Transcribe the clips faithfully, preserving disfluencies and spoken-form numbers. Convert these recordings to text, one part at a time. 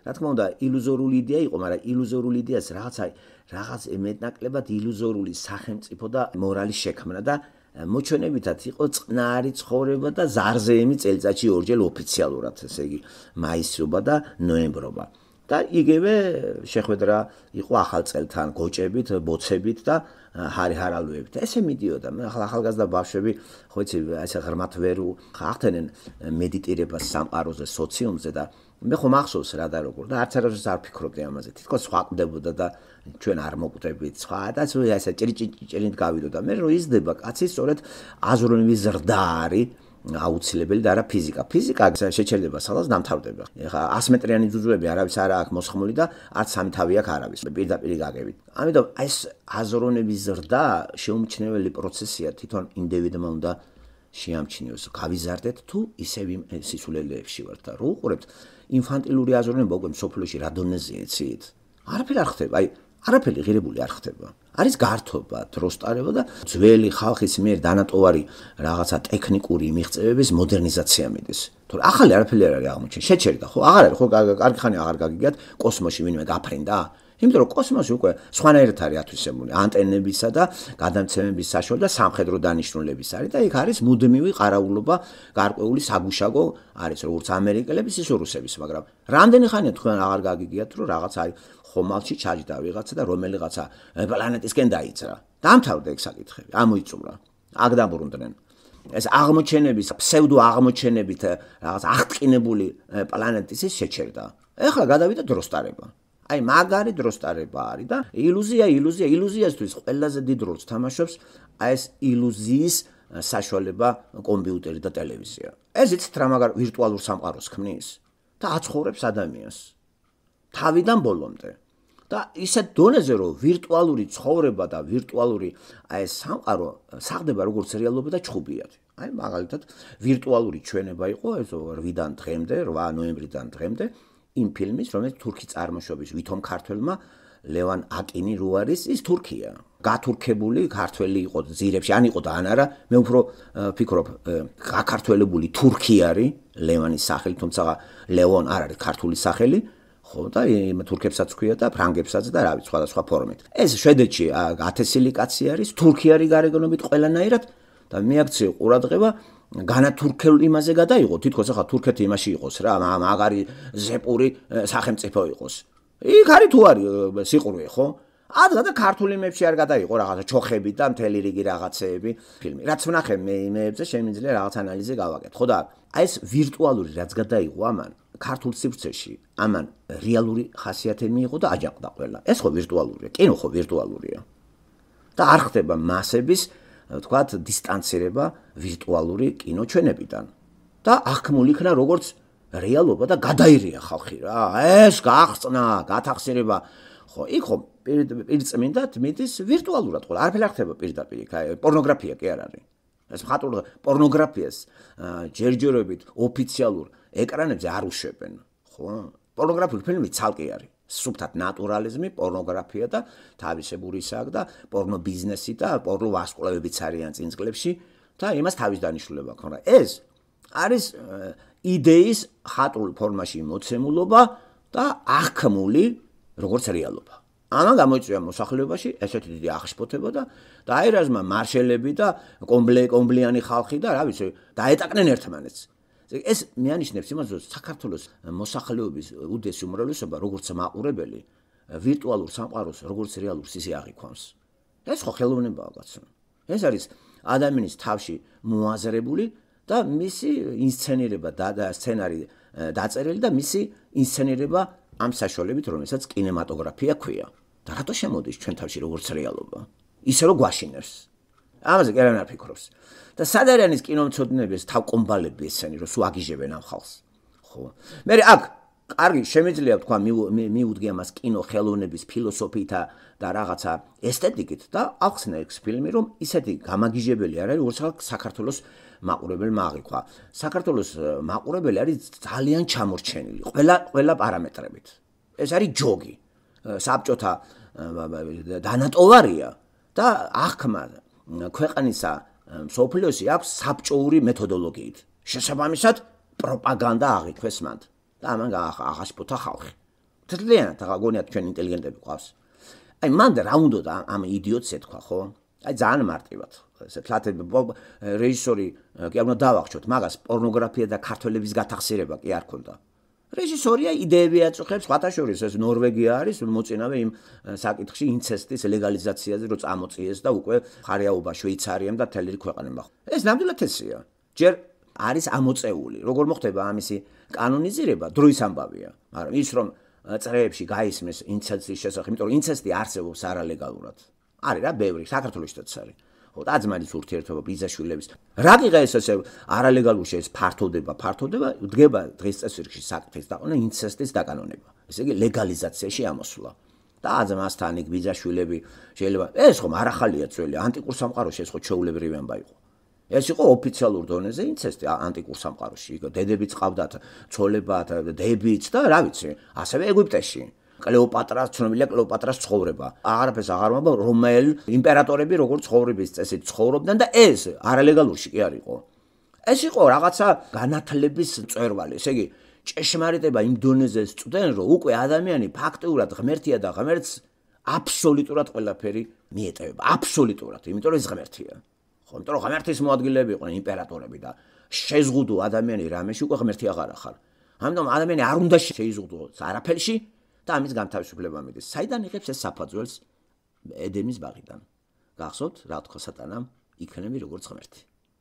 რა თქმა უნდა, ილუზორული იდეა იყო, მაგრამ ილუზორული იდეას რაღაცა რაღაც მეტნაკლებად ილუზორული სახელმწიფო და მორალის შექმნა და მოჩვენებითად იყო წყნარი ცხოვრება და ზარზეემი წელიწადში ორჯერ ოფიციალურად, ესე იგი, მაისრობა და ნოემბრობა. და იგივე შეხვედრა იყო ახალ წელთან გოჭებით, ბოცებით და ჰარალუებით. ესე მიდიოდა. ახლა ახალგაზრდა ბავშვები, ხო იცი, ესე ღრმად ვერ ხახთენენ მედიტირებას სამყაროზე, სოციუმზე და მე ხო მახსოვს რა და როგორ და არც არასდროს არ ფიქრობდი ამაზე. თითქოს სხვა ყდებოდა და ჩვენ არ მოკვდებით სხვა და ესე ჭრიჭრიჭრით გავიდოდა. მე რო იზრდება კაცი, სწორედ აზროვნების ზრდა არის აუცილებელი და არა ფიზიკა. ფიზიკა შეჩერდება სადაც დამთავრდება. ეხლა ას მეტრიანი ძუძუები არავის არ აქვს მოსხმული და არც სამი თავი აქვს არავის. პირდაპირ გაგებით. ამიტომ ეს აზროვნების ზრდა შეუმჩნეველი პროცესია თვითონ ინდივიდმა უნდა შეამჩნიოს. გავიზარდეთ თუ ისევ იმ სისულელეებში ვართ და რო უყურებთ ინფანტილური აზროვნება უკვე მსოფლიოში რა დონეზეა იცით? არაფერი არ ხდება. აი არაფერი ღირებული არ ხდება. არის გართობა, დროს ტარება და ძველი ხალხის მიერ დანატოვარი რაღაცა ტექნიკური მიღწევების მოდერნიზაცია მიდის. თორე ახალი არაფერი არ არის აღმოჩენილი. შეჩერდა ხო? აღარ არის ხო? კარგი ხანი აღარ გაგიგიათ კოსმოსში ვინმე გაფრინდა? იმიტომ რომ კოსმოსი უკვე სხვანაირად არის ათვისებული ანტენებისა და გადამცემების საშუალებით და სამხედრო დანიშნულების არის და იქ არის მუდმივი ყარაულობა, გარკვეული საგუშაგო არის როგორც ამერიკელების ისე რუსების, მაგრამ რამდენი ხანია თქვენ აღარ გაგიგიათ რომ რაღაც არის ხომალში ჩაჯდა ვიღაცა და რომელიღაცა პლანეტისკენ დაიწრა. დამთავრდა ეგ საკითხები, ამოიწურა. აქ დაბრუნდნენ. ეს აღმოჩენების, ფსევდო აღმოჩენებით რაღაც აღტკინებული პლანეტის შეჩერდა. ეხლა გადავიდა დროს ტარება. აი მაგარი დროს ტარება არის და ილუზია, ილუზია, ილუზიასთვის ყველაზე დიდ როლს თამაშობს აი ეს ილუზიის საშუალება კომპიუტერი და ტელევიზია. ეს იცით რა მაგარ ვირტუალურ სამყაროს ქმნის და აცხოვრებს ადამიანს თავიდან ბოლომდე. და ისეთ დონეზე რომ ვირტუალური ცხოვრება და ვირტუალური აი ეს სამყარო საღდება როგორც რეალობა და ჩხუბიად. აი მაგალითად ვირტუალური ჩვენება იყო ეს რვიდან დღემდე, რვა ნოემბრიდან დღემდე იმ ფილმის, რომელიც თურქი წარმოშობის ვითომ ქართველმა ლევან აკინი რო არის, ის თურქია. გათურქებული ქართველი იყო ძირებში, ან იყო და ან არა, მე უფრო ფიქრობ, გაქართველებული თურქი არის ლევანის სახელი, თუმცა ლევონ არ არის ქართული სახელი. ხო და იმ თურქებსაც ქვია და ფრანგებსაც და რა ვიცი სხვადასხვა ფორმით. ეს შვედეთში ათასი კაცი არის, თურქი არის გარეგნობით ყველანაირად და მეაქციო ყურადღება განათურქებულ იმაზე გადაიღო. თითქოს ახლა თურქეთი იმაში იყოს რა, მაგარი ზეპური სახელმწიფო იყოს. იქ არის თუ არის სიყურვე, ხო? ადგა და ქართული იმებში არ გადაიღო რაღაცა ჩოხები და მთელი რიგი რაღაცეები ფილმი. რაც ვნახე მე იმეებზე შემიძლია რაღაც ანალიზი გავაკეთო. ხო და აი ეს ვირტუალური რაც გადაიღო ამან ქართულ სივრცეში ამან რეალური ხასიათი მიიღო და აჯანყდა ყველა. ეს ხო ვირტუალურია, კინო ხო ვირტუალურია. და არ ხდება მასების, თქვათ, დისტანცირება ვირტუალური კინოჩვენებიდან. და აღქმული იქნა როგორც რეალობა და გადაირია ხალხი რა. ეს გაახწნა, გათახსირება. ხო, იქ ხო პირწმინდად მიდის ვირტუალურად ყველა. არაფერი არ ხდება პირდაპირ იქ. პორნოგრაფია კი არ არის. ეს მხატვრულ პორნოგრაფიას ჯერჯერობით ოფიციალურ ეკრანებზე არ უშვებენ, ხო? პორნოგრაფიული ფილმი ცალკე არის. სუფთად ნატურალიზმი, პორნოგრაფია და თავისებური ისაა და პორნო ბიზნესი და პორნო ვარსკვლავებიც არიან წინ წლებში და იმას თავის დანიშნულება ქონდა. ეს არის იდეის ხატრულ ფორმაში მოცემულობა და აღქმული როგორც რეალობა. ამან გამოიწვია მოსახლეობაში ესეთი დიდი აღშფოთება და დაერაზმა მარშელები და კომბლიანი ხალხი და რა ვიცი, დაეტაკნენ ერთმანეთს. ეს მეანიშნებს იმას, რომ საქართველოს მოსახლეობის უდიდესი უმრავლესობა როგორც მაყურებელი ვირტუალურ სამყაროს როგორც რეალურს ისე აღიქვამს. ეს ხო ხელოვნებაა კაცო. ეს არის ადამიანის თავში მოაზრებული და მისი ინსცენირება და სცენარი დაწერილი და მისი ინსცენირება ამ საშუალებით, რომელსაც კინემატოგრაფია ქვია. და რატო შემოდის ჩვენ თავში როგორც რეალობა? ისე რომ გვაშინებს. ამაზე კი არ ფიქრობს. და სად არის კინომცოდნეების თავკომბალები ესენი, რომ სულ აგიჟებენ ამ ხალხს. ხო. მე აქ კარგი შემიძლია თქვა მიუდგე ამას კინო ხელოვნების ფილოსოფიითა და რაღაცა ესთეტიკით და ახსნა ეს ფილმი, რომ ისეთი გამაგიჟებელი არ არის, როგორც საქართველოს მაყურებელმა აღიქვა. საქართველოს მაყურებელი არის ძალიან ჩამორჩენილი, ყველა ყველა პარამეტრებით. ეს არის ჯოგი. საბჭოთა დანატოვარია და აღქმა ქვეყნისა მსოფლიოში აქვს საბჭოური მეთოდოლოგიით. შესაბამისად პროპაგანდა აღიქვეს მანდ და ამან აღაშფოთა ხალხი. თლიანად აღარ გონიათ ჩვენ ინტელიგენტები ყავს. აი მან რა უნდა ამ იდიოტს ეთქვა, ხო? აი ძალიან მარტივად. ესე თლათები რეჟისორი კი არ უნდა დავახშოთ, მაგას პორნოგრაფია და ქართველების გათახსირება კი არ ქონდა. რეჟისორია იდეები აწუხებს, სხვათა შორის ეს ნორვეგია არის მოწინავე იმ საკითხში ინცესტის ლეგალიზაციაზე, რომ წამოწიეს და უკვე ხარიაობა შვეიცარიამ და თელერი ქვეყანებმა. ეს ნამდვილად ესეა. ჯერ არის ამოწეული. როგორ მოხდება ამისი კანონიზირება, დროის ამბავია. მაგრამ ის რომ წრეებში გაისმეს ინცესტის შესახებ, იმიტომ რომ ინცესტი არსებობს არალეგალურად. არის რა, ბევრი, საქართველოშიც არის. ხო, და-ძმაის ურთიერთობა, ბიძაშვილების. რა გიღა ეს ესე არალეგალურში ეს ფართოვდება, ფართოვდება, დგება დღეს წესრიგში საკითხის დაყონა ინცესტის დაკანონება. ესე იგი ლეგალიზაციაში ამოსვლა. და-ძმასთან იქ ბიძაშვილები შეიძლება ეს ხომ არ ახალია ძველი ანტიკურ სამყაროში ეს ხო ჩვეულებრივი ამბა იყო. ეს იყო ოფიციალურ დონეზე ინცესტი ანტიკურ სამყაროში. იქ დებიც ყავდათ, ცოლებად, დებიც და რა ვიცი, ასევე ეგვიპტეში. კლეოპატრას, ცნობილია კლეოპატრას ცხოვრება. აღარაფერს აღარ მომბა რომაელ იმპერატორები როგორ ცხოვრების წესით ცხოვრობდნენ და ეს არალეგალურში კი არ იყო. ეს იყო რაღაცა განათლების მწვერვალი. ესე იგი, ჭეშმარიტება იმ დონეზე წვდნენ, რომ უკვე ადამიანი ფაქტიურად ღმერთია და ღმერთს აბსოლუტურად ყველაფერი მიეტევება. აბსოლუტურად, იმიტომ რომ ეს ღმერთია. ხო, იმიტომ რომ ღმერთის მოადგილეები იყვნენ იმპერატორები და შეზღუდო ადამიანი რამეში უკვე ღმერთი აღარ ახარ. ამიტომ ადამიანი არ უნდა შეიზღუდოს არაფერში და ამის განთავისუფლება მიდის. საიდან იღებს ეს საფუძველს? ედენის ბაღიდან. გახსოვთ, რა თქვა სატანამ, იქნები როგორც ღმერთი.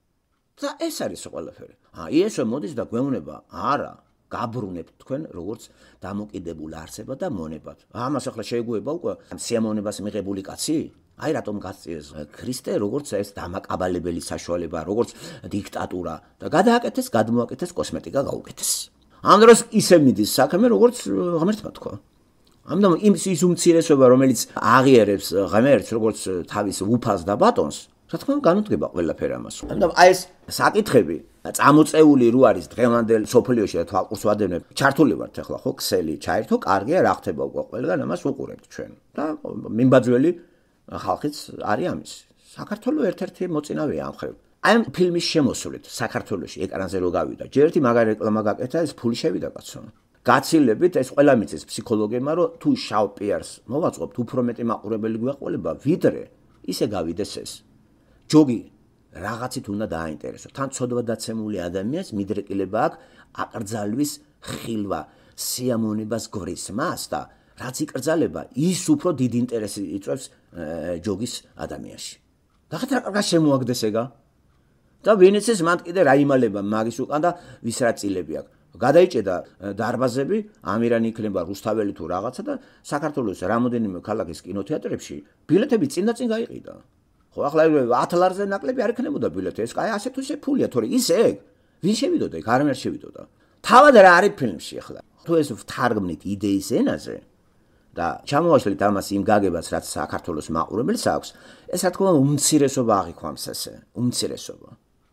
და ეს არის ყველაფერი. აა, იესო მოდის და გვეუბნება, არა, გაბრუნებთ თქვენ როგორც დამოკიდებულ არსება და მონებად. ამას ახლა შეეგუება უკვე სიამოვნებას მიღებული კაცი? აი რატომ გაწიეს ქრისტე როგორც ეს დამაკაბალებელი საშუალება, როგორც დიქტატურა და გადააკეთეს, გადმოაკეთეს კოსმეტიკა გაუკეთეს. ამ დროს ისე მიდის საქმე, როგორც ღმერთმა თქვა. ამიტომ იმ ის უმცირესობა, რომელიც აღიარებს ღმერთს, როგორც თავის უფალს და ბატონს, რა თქმა უნდა განუდგება ყველაფერი ამას. ამიტომ აი ეს საკითხები წამოწეული რო არის დღევანდელ სოფლიოში და თვალყურს ვადევნებ, ჩართული ვართ ახლა ხო, ქსელი ჩაერთო, კარგია, რა ხდება უკვე ყველგან ამას უყურებთ ჩვენ. და მიმბაძველი ხალხიც არის ამის. საქართველოს ერთ-ერთი მოწინავეა ამ ხრივ. აი ამ ფილმის შემოსვლით საქართველოში ეკრანზე რო გავიდა, ჯერ ერთი მაგარი რეკლამა გაკეთა, ეს ფული შევიდა კაცო. გაცილებით ეს ყველა მიწის ფსიქოლოგებმა, რომ თუ შავ პიარს მოვაწყობთ, უფრო მეტი მაყურებელი გვეყოლება, ვიდრე ისე გავიდეს ეს. ჯოგი რაღაცით უნდა დააინტერესო. თან ცოდვა დაცემული ადამიანს მიდრეკილება აქვს აკრძალვის ხილვა, სიამოვნებას გვრის მას და რაც იკრძალება, ის უფრო დიდ ინტერესი იწვევს ჯოგის ადამიანში. და ხეთ რა კარგად შემოაგდეს ეგა? და ვინიცის მანდ კიდე რა იმალება მაგის უკან და ვის რა წილები აქვს. გადაიჭედა დარბაზები, ამირანი იქნება რუსთაველი თუ რაღაცა და საქართველოს რამოდენიმე ქალაქის კინოთეატრებში ბილეთები წინ და წინ გაიყიდა. ხო, ახლა ათ ლარზე ნაკლები არ იქნებოდა ბილეთი. ეს კაი ასე თუ ისე ფულია, თორე ის ეგ ვინ შევიდოდა, ეგ არამერ შევიდოდა. თავად რა არის ფილმში ახლა? თუ ეს ვთარგმნით იდეის ენაზე და ჩამოვაშლით ამას იმ გაგებას, რაც საქართველოს მაყურებელს აქვს, ეს რა თქმა უნდა უმცირესობა აღიქვამს ესე, უმცირესობა.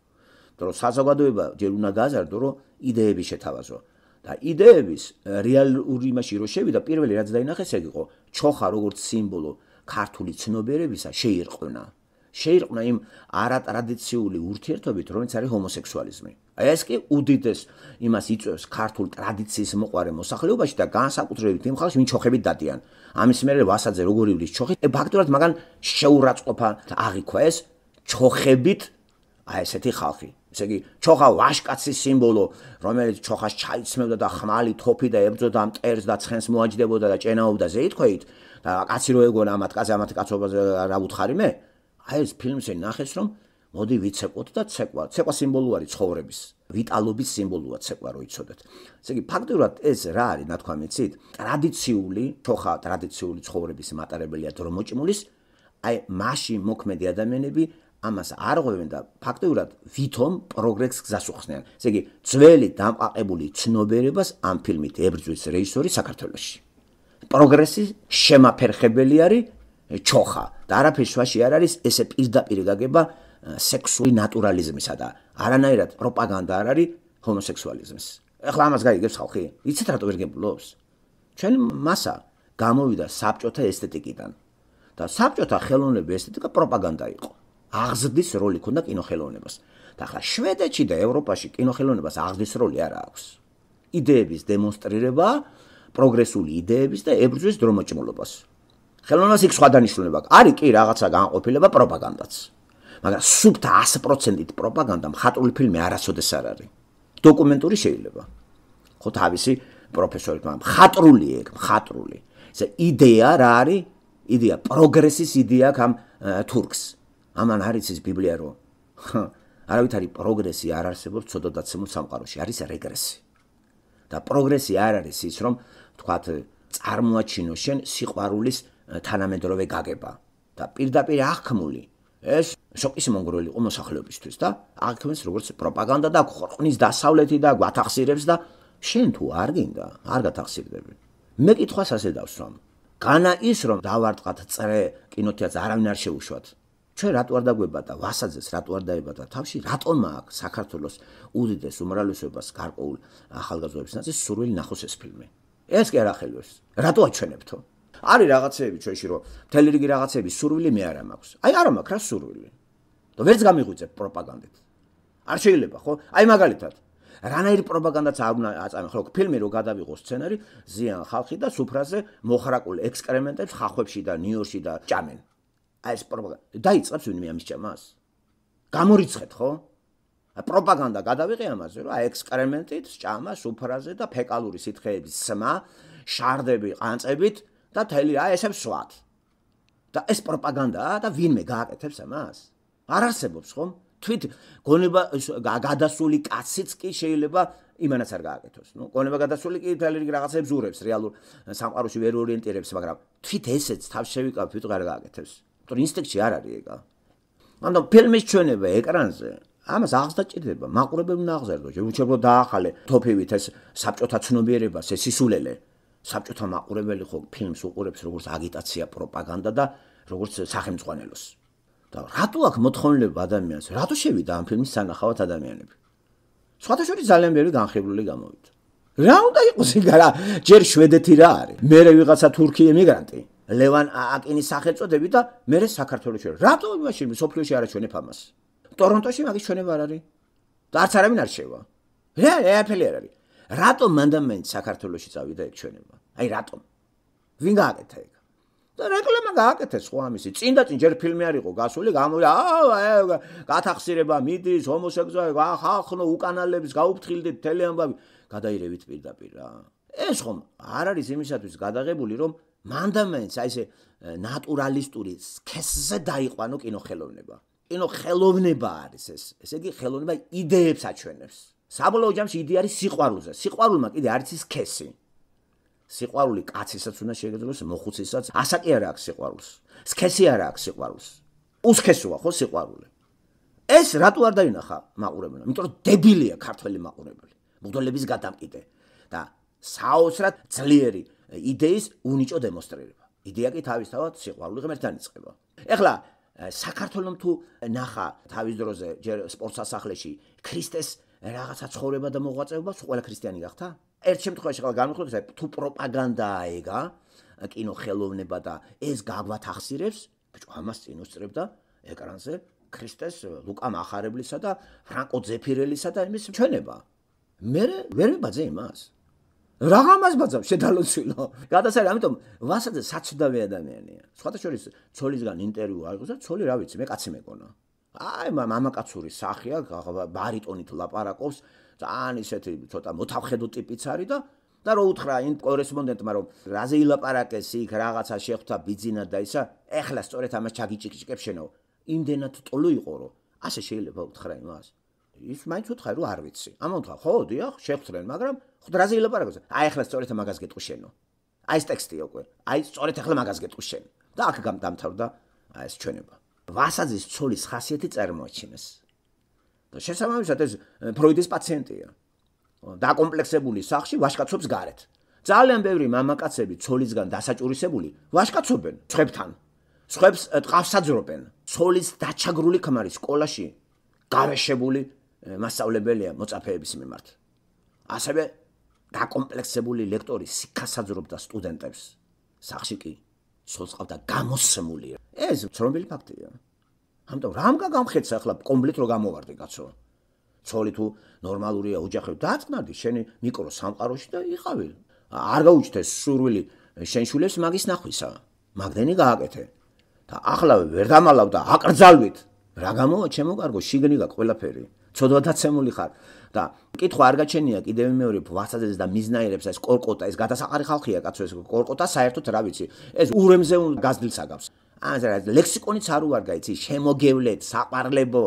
რომ საზოგადოება ჯერ უნდა გააზარდო, რომ იდეები შეთავაზო. და იდეების რეალური იმაში რო შევიდა, პირველი რაც დაინახეს, ეგ იყო ჩოხა როგორც სიმბოლო ქართული ცნობიერებისა შეირყვნა. შეირყვნა იმ არატრადიციული ურთიერთობით, რომელიც არის ჰომოსექსუალიზმი. ეს კი უდიდეს იმას იწვევს ქართულ ტრადიციის მოყვარე მოსახლეობაში და განსაკუთრებით იმ ხალხს, ვინ ჩოხებით დადიან. ამის მერე ვასაძე როგორ ივლის ჩოხით, ფაქტურად მაგან შეურაცხყოფა აღიქვა ეს ჩოხებით აი ესეთი ხალხი. ესე იგი, ჩოხა ვაშკაცის სიმბოლო, რომელიც ჩოხას ჩაიცმევდა და ხმალი თოფი და ებრძოდა ამ მტერს და ცხენს მოაჯდებოდა და ჭენაობდა ზეითქვით და კაცი რო ეგონა ამათ კაცი ამათ კაცობაზე რა უთხარი მე? აი ეს ფილმზე ნახეს, რომ მოდი ვიცეკვოთ და ცეკვა. ცეკვა სიმბოლო არის ცხოვრების, ვიტალობის სიმბოლოა ცეკვა, რო იცოდეთ. ესე იგი, ფაქტურად ეს რა არის, ნათქვამიცით? ტრადიციული, ჩოხა ტრადიციული ცხოვრების მატარებელია დრომოჭმულის, აი მასში მოქმედი ადამიანები ამას არ ღვევენ და ფაქტობრივად ვითომ პროგრესს გზას უხსნიან. ესე იგი, ძველი დამყაყებული ცნობიერებას ამ ფილმით ებრძვის რეჟისორი საქართველოში. პროგრესი შემაფერხებელი არის ჩოხა და არაფერს შუაში არ არის ესე პირდაპირ გაგება სექსუალური ნატურალიზმისა და არანაირად პროპაგანდა არ არის ჰომოსექსუალიზმის. ეხლა ამას გაიგებს ხალხი? იცით რატო ვერ გებულობს? ჩვენ მასა გამოვიდა საბჭოთა ესთეტიკიდან და საბჭოთა ხელოვნების ესთეტიკა პროპაგანდა იყო. აღზრდის როლი ქონდა კინოხელოვნებას. და ახლა შვედეთში და ევროპაში კინოხელოვნებას აღზრდის როლი არ აქვს. იდეების დემონსტრირება, პროგრესული იდეების და ებრძვის დრომოჭმულობას. ხელოვნებას იქ სხვა დანიშნულება აქვს. არის კი რაღაცა განყოფილება პროპაგანდაც. მაგრამ სუფთა ას პროცენტით პროპაგანდა მხატვრული ფილმი არასოდეს არ არის. დოკუმენტური შეიძლება. ხო თავისი პროფესორი მხატვრული ეგ, მხატვრული. ესე იდეა რა არის? იდეა პროგრესის იდეა ამ თურქს. ამან არის ის ბიბლია რომ არავითარი პროგრესი არ არსებობს ცოდვადაცემულ სამყაროში, არის რეგრესი. და პროგრესი არ არის ის რომ თქვათ წარმოაჩინო შენ სიყვარულის თანამედროვე გაგება და პირდაპირ აღქმული ეს შოკის მონგრელი იყო მოსახლეობისთვის და აღქმეს როგორც პროპაგანდა და ხორხნის დასავლეთი და გვათახსირებს და შენ თუ არ გინდა არ გათახსირდები. მე კითხვას ასე დავსვამ. განა ის რომ დავარტყათ წრე კინოთეატრს არავინ არ შეუშვათ. ჩვენ რატო არ დაგვებადა ვასაძეს რატო არ დაებადა თავში რატომ აქვს საქართველოს უდიდეს უმრავლესობას გარკვეულ ახალგაზრდების ნაწილს სურვილი ნახოს ეს ფილმი. ეს კი არ ახელვებს. რატო აჩვენებთო? არის რაღაცეები ჩვენში რომ მთელი რიგი რაღაცეები სურვილი მე არ მაქვს. აი არა მაქვს რა სურვილი. და ვერც გამიღვიძებ პროპაგანდით. არ შეიძლება ხო? აი მაგალითად რანაირი პროპაგანდაც არ უნდა აწამე ხო ფილმი რო გადავიღო სცენარი ზიან ხალხი და სუფრაზე მოხრაკულ ექსკრემენტებს ხახვებში და ნიუ-იორკში და ჭამენ. აი ეს პროპაგანდა დაიწყებს ვინმე ამის ჭამას? გამორიცხეთ ხო? პროპაგანდა გადავიღე ამაზე რომ აი ექსკრემენტით ჭამა სუფრაზე და ფეკალური სითხეების სმა, შარდები ყანწებით და თელი აი ესე ვსვათ. და ეს პროპაგანდაა და ვინმე გააკეთებს ამას? არ არსებობს ხომ? თვით გონება გადასული კაციც კი შეიძლება იმანაც არ გააკეთოს. ნუ გონება გადასული კი თელი რიგი რაღაცებს ზურებს რეალურ სამყაროში ვერ ორიენტირებს, მაგრამ თვით ესეც თავს შევიკავ თვით არ გააკეთებს. თორე ინსტინქტში არ არის ეგა. ანუ ფილმის ჩვენება ეკრანზე ამას აღს დაჭირდება, მაყურებელი უნდა აღზარდო, შეუჩერებლად დაახალე თოფივით ეს საბჭოთა ცნობიერებას, ეს სისულელე. საბჭოთა მაყურებელი ხო ფილმს უყურებს როგორც აგიტაცია, პროპაგანდა და როგორც სახელმწიფოს. და რატო აქ მოთხოვნილება ადამიანს? რატო შევიდა ამ ფილმის სანახავად ადამიანები? სხვათა შორის ძალიან ბევრი განხილული გამოვიდა. რა უნდა იყოს იგარა? ჯერ შვედეთი რა არის? მერე ვიღაცა თურქი ემიგრანტი. ლევან აკინის სახელწოდები და მერე საქართველოში. რატო იმაში სოფლიოში არ აჩვენებ ამას? ტორონტოში მაგის ჩვენება არ არის. და არც არავინ არ შევა. რა, ეაფელი არ არის. რატომ მანდამენტ საქართველოში წავიდა ეგ ჩვენება? აი რატომ? ვინ გააკეთა ეგ? და რეკლამა გააკეთეს ხო ამისი. წინ და წინ ჯერ ფილმი არ იყო გასული, გამოვიდა, აა გათახსირება მიდის, ჰომოსექსუალი, ახახნო უკანალების გაუფრთხილდით თელი ამბავი. გადაირევით პირდაპირ რა. ეს ხომ არ არის იმისათვის გადაღებული რომ მანდამენტს აი ესე ნატურალისტური სქესზე დაიყვანო კინოხელოვნება. კინოხელოვნება არის ეს. ესე იგი ხელოვნება იდეებს აჩვენებს. საბოლოო ჯამში იდეა არის სიყვარულზე. სიყვარულმა კიდე არის ის სქესი. სიყვარული კაცისაც უნდა შეგეძლოს, მოხუცისაც, ასაკი არ აქვს სიყვარულს. სქესი არ აქვს სიყვარულს. უსქესოა ხო სიყვარული. ეს რატო არ დაინახა მაყურებელმა? იმიტომ რომ დებილია ქართველი მაყურებელი. მღვდლების გადამკიდე და საოცრად ძლიერი იდეის უნიჭო დემონსტრირება. იდეა კი თავისთავად სიყვარული ღმერთთან იწყება. ეხლა საქართველოს თუ ნახა თავის დროზე ჯერ სპორტ სასახლეში ქრისტეს რაღაცა ცხოვრება და მოღვაწეობა, ყველა ქრისტიანი გახდა? ერთ შემთხვევაში ხალხი განვიხილოთ, თუ პროპაგანდაა ეგა, კინოხელოვნება და ეს გაგვათახსირებს, ბიჭო, ამას წინ უსწრებდა ეკრანზე ქრისტეს, ლუკა მახარებლისა და ფრანკო ძეფირელისა და იმის ჩვენება. მე ვერ ვიბაძე იმას. რაღამას ბაძავ შედალოცილო. გადასარევ, ამიტომ ვასაძე საცუდავი ადამიანია. სხვათა შორის ცოლისგან ინტერვიუ აიღოს და ცოლი რა ვიცი, მე კაცი მეკონა. აი მამაკაცური სახია, ბარიტონით ლაპარაკობს. ძალიან ისეთი ცოტა მოთავხედო ტიპიც არის და და რო უთხრა იმ კორესპონდენტმა რომ რაზე ილაპარაკეს იქ რაღაცა შეხვდა ბიძინა და ისა ეხლა სწორედ ამას ჩაგიჭიკჭიკებს შენო იმდენად ტოლო იყო რომ ასე შეიძლება უთხრა იმას ის მაინც უთხრა რომ არ ვიცი ამან უთხრა ხო დიახ შეხვდნენ მაგრამ ხო რაზე ილაპარაკოს აი ეხლა სწორედ ამას გეტყვი შენო აი ეს ტექსტია უკვე აი სწორედ ეხლა მაგას გეტყვი შენ და აქ დამთავრდა აი ეს ჩვენება ვასაძის ცოლის ხასიათი წარმოაჩინეს და შესაბამისად ეს ფროიდის პაციენტია. დაკომპლექსებული სახში ვაშკაცობს გარეთ. ძალიან ბევრი მამაკაცები ცოლისგან დასაჭურისებული ვაშკაცობენ ცხებთან. ცხებს ტყავსაძრობენ. ცოლის დაჩაგრული ქმარი სკოლაში გავეშებული მასწავლებელია მოწაფეების მიმართ. ასევე დაკომპლექსებული ლექტორი სიქასაძრობდა სტუდენტებს. სახში კი ცოლს ყავდა გამოსმული. ეს ცნობილი ფაქტია. ამიტომ რამ გაგამხეცა ახლა კომპლეტ რო გამოვარდი კაცო. ცოლი თუ ნორმალურია ოჯახი დაწყნარდი შენი მიკრო სამყაროში და იყავი. არ გაუჩნდეს სურვილი შენ შვილებს მაგის ნახვისა. მაგდენი გააკეთე. და ახლა ვერ დამალავ და აკრძალვით. რა გამოვა ჩემო კარგო, შიგნი გაქვს ყველაფერი. ცოდვადაცემული ხარ და კითხვა არ გაჩენია კიდევ მეორე ვასაძეს და მიზნაირებს ეს კორკოტა, ეს გადასაყარი ხალხია კაცო ეს კორკოტა საერთოდ რა ვიცი. ეს ურემზე გაზრდილს აგავს. ან ლექსიკონიც არ უარგა იცი, შემოგევლეთ, საყარლებო.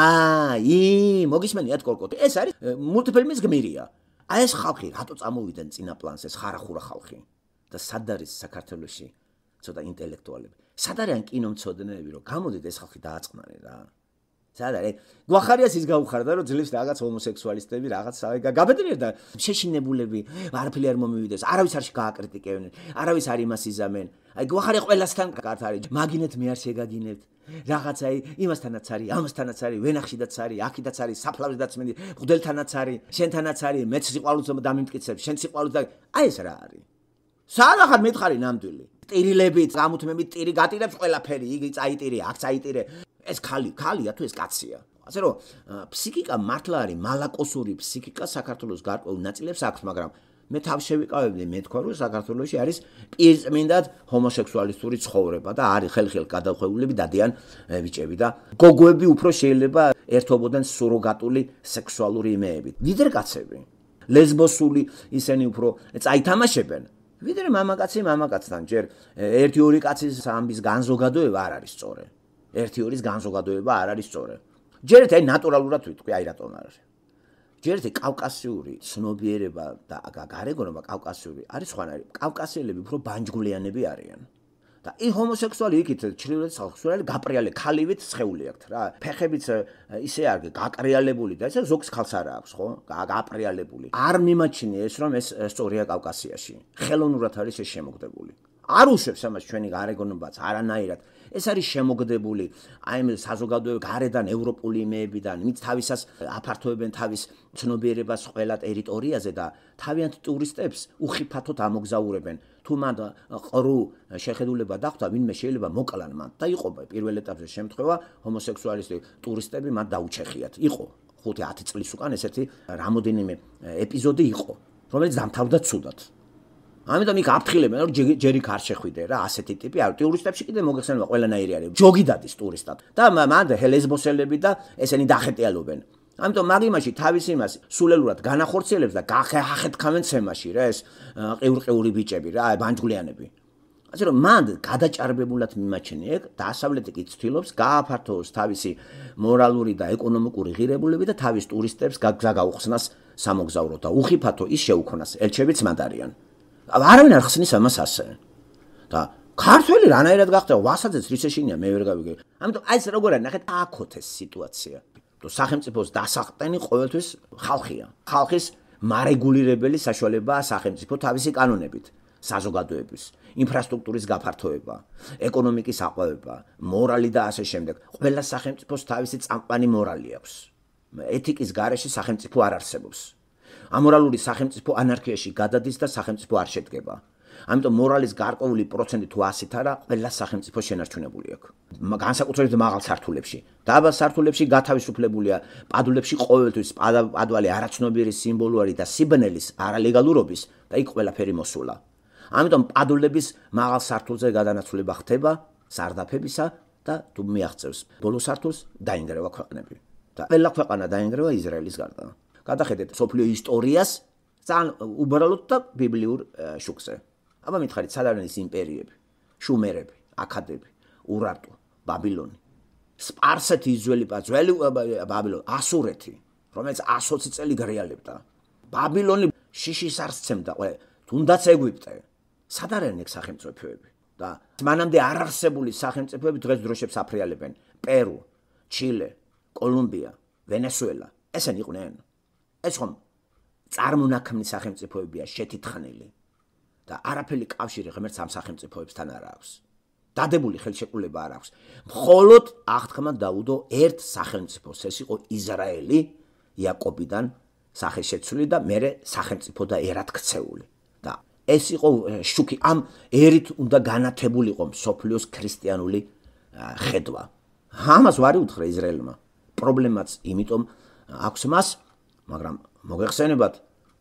ვაი, მოგისმენიათ კორკოტა. ეს არის მულტიფილმის გმირია. აი ეს ხალხი რატო წამოვიდნენ წინა პლანს ეს ხარახურა ხალხი და სად არის საქართველოში ცოტა ინტელექტუალები. სად არიან კინომცოდნეები რომ გამოდით ეს ხალხი დააწყნარენ რა. სად არის? გვახარიას ის გაუხარდა რომ ძლივს რაღაც ჰომოსექსუალისტები რაღაც გაბედნიერდა და შეშინებულები არაფერი არ მომივიდეს, არავის არ გააკრიტიკებენ, არავის არ იმას იზამენ. აი გვახარია ყველასთან კარგ არის, მაგინეთ მე არ შეგაგინებთ. რაღაც აი იმასთანაც არის, ამასთანაც არის, ვენახშიდაც არის, აქიდაც არის, საფლავედაც მე ღდელთანაც არის, შენთანაც არის, მეც სიყვარულს დამიმტკიცებ, შენ სიყვარულს და აი ეს რა არის? სად ახარ მეთხარი ნამდვილი? ტირილებით, გამუთმებით ტირი გატირებს ყველაფერი, იგი წაიტირე, აქ წაიტირე. ეს ხალი, ხალია თუ ეს კაცია. ასე რომ ფსიქიკა მართლა არის მალაკოსური ფსიქიკა საქართველოს გარკვეულ ნაწილებს აქვს, მაგრამ მე თავ შევიკავებდი მე თქვა რომ საქართველოში არის პირწმინდად ჰომოსექსუალისტური ცხოვრება და არის ხელ-ხელ გადახვეულები დადიან ბიჭები და გოგოები უფრო შეიძლება ერთობოდნენ სუროგატული სექსუალური იმეებით. ვიდრე კაცები. ლესბოსული ისინი უფრო წაითამაშებენ. ვიდრე მამაკაცი მამაკაცთან ჯერ ერთი ორი კაცის ამბის განზოგადოება არ არის სწორი. ერთი ორის განზოგადოება არ არის სწორი. ჯერ ერთი აი ნატურალურად ვიტყვი, აი რატომ არ არის. ჯერ ერთი კავკასიური ცნობიერება და გარეგონება კავკასიური არის სხვანაირი. კავკასიელები უფრო ბანჯგვლიანები არიან. და ი ჰომოსექსუალი იქით ჩრდილოეთ სახლსურალი გაპრიალე ქალივით სხეული აქვთ რა. ფეხებიც ისე არ გაკრიალებული და ესე ზოგს ხალხს არ აქვს ხო? გაპრიალებული. არ მიმაჩნია ეს რომ ეს სწორია კავკასიაში. ხელოვნურად არის ეს შემოგდებული. არ უშვებს ამას ჩვენი გარეგონობაც არანაირად. ეს არის შემოგდებული აი ამ საზოგადოებრივ გარედან ევროპული იმეებიდან, მით თავისას აფართოებენ თავის ცნობიერებას ყველა ტერიტორიაზე და თავიანთ ტურისტებს უხიფათოდ ამოგზაურებენ. თუ მან ყრუ შეხედულება დახვდა, ვინმე შეიძლება მოკლან მან და იყო პირველ ეტაპზე შემთხვევა ჰომოსექსუალისტი ტურისტები მათ დაუჩეხიათ. იყო ხუთი ათი წლის უკან ესეთი რამოდენიმე ეპიზოდი იყო, რომელიც დამთავრდა ცუდად. ამიტომ იქ აფრთხილებენ რომ ჯერ იქ არ შეხვიდე რა ასეთი ტიპი არ ტურისტებში კიდე მოგეხსენება ყველანაირი არის ჯოგი დადის ტურისტად და მან ლესბოსელები და ესენი დახეტიალობენ ამიტომ მაგ იმაში თავის იმას სულელურად განახორციელებს და გახეთქავენ ცემაში რა ეს ყიურყიური ბიჭები რა ბანჯგვლიანები ასე რომ მან გადაჭარბებულად მიმაჩნია ეგ დასავლეთი კი ცდილობს გააფართოვოს თავისი მორალური და ეკონომიკური ღირებულები და თავის ტურისტებს გაგზა გაუხსნას სამოგზაურო და უხიფათო ის შეუქონას ელჩებიც მათ არიან არავინ არ ხსნის ამას ასე. და ქართველი რანაირად გახდა ვასაძეც რისეშინია მე ვერ გავიგე. ამიტომ აი ეს როგორ არის ნახეთ აქოთ ეს სიტუაცია. თუ სახელმწიფოს დასაყრდენი ყოველთვის ხალხია. ხალხის მარეგულირებელი საშუალებაა სახელმწიფო თავისი კანონებით, საზოგადოების, ინფრასტრუქტურის გაფართოება, ეკონომიკის აყვავება, მორალი და ასე შემდეგ. ყველა სახელმწიფოს თავისი წამყვანი მორალი აქვს. ეთიკის გარეშე სახელმწიფო არ არსებობს. ამორალური სახელმწიფო ანარქიაში გადადის და სახელმწიფო არ შედგება. ამიტომ მორალის გარკვეული პროცენტი თუ ასით არა, ყველა სახელმწიფო შენარჩუნებული აქვს. განსაკუთრებით მაღალ სართულებში. დაბალ სართულებში გათავისუფლებულია პადულებში ყოველთვის პადვალი არაცნობიერი სიმბოლოარი და სიბნელის არალეგალურობის და იქ ყველაფერი მოსულა. ამიტომ პადულების მაღალ სართულზე გადანაცვლება ხდება სარდაფებისა და თუ მიაღწევს ბოლო სართულს დაინგრევა ქვეყნები. და ყველა ქვეყანა დაინგრევა ისრაელის გარდა. გადახედეთ სოფლიო ისტორიას ძალიან უბრალოდ და ბიბლიურ შუქზე. აბა მითხარით სად არის ის იმპერიები, შუმერები, აქადები, ურარტუ, ბაბილონი, სპარსეთი იძველი ძველი ბაბილონი, ასურეთი, რომელიც ათი წელი გრეალებდა. ბაბილონი შიშის არ სცემდა, თუნდაც ეგვიპტე. სად არიან ეგ სახელმწიფოები? და მანამდე არ არსებული სახელმწიფოები დღეს დროშებს აფრიალებენ. პერუ, ჩილე, კოლუმბია, ვენესუელა. ესენი იყვნენ. ეს ხომ წარმონაქმნი სახელმწიფოებია შეთითხნილი და არაფერი კავშირი ღმერთს ამ სახელმწიფოებთან არ აქვს. დადებული ხელშეკრულება არ აქვს. მხოლოდ აღთქმა დაუდო ერთ სახელმწიფოს, ეს იყო ისრაელი, იაკობიდან სახეშეცვლილი და მერე სახელმწიფო და ერად ქცეული. და ეს იყო შუქი ამ ერით უნდა განათებულიყო მსოფლიოს ქრისტიანული ხედვა. ამას ვარი უთხრა ისრაელმა. პრობლემაც იმიტომ აქვს მას მაგრამ მოგეხსენებათ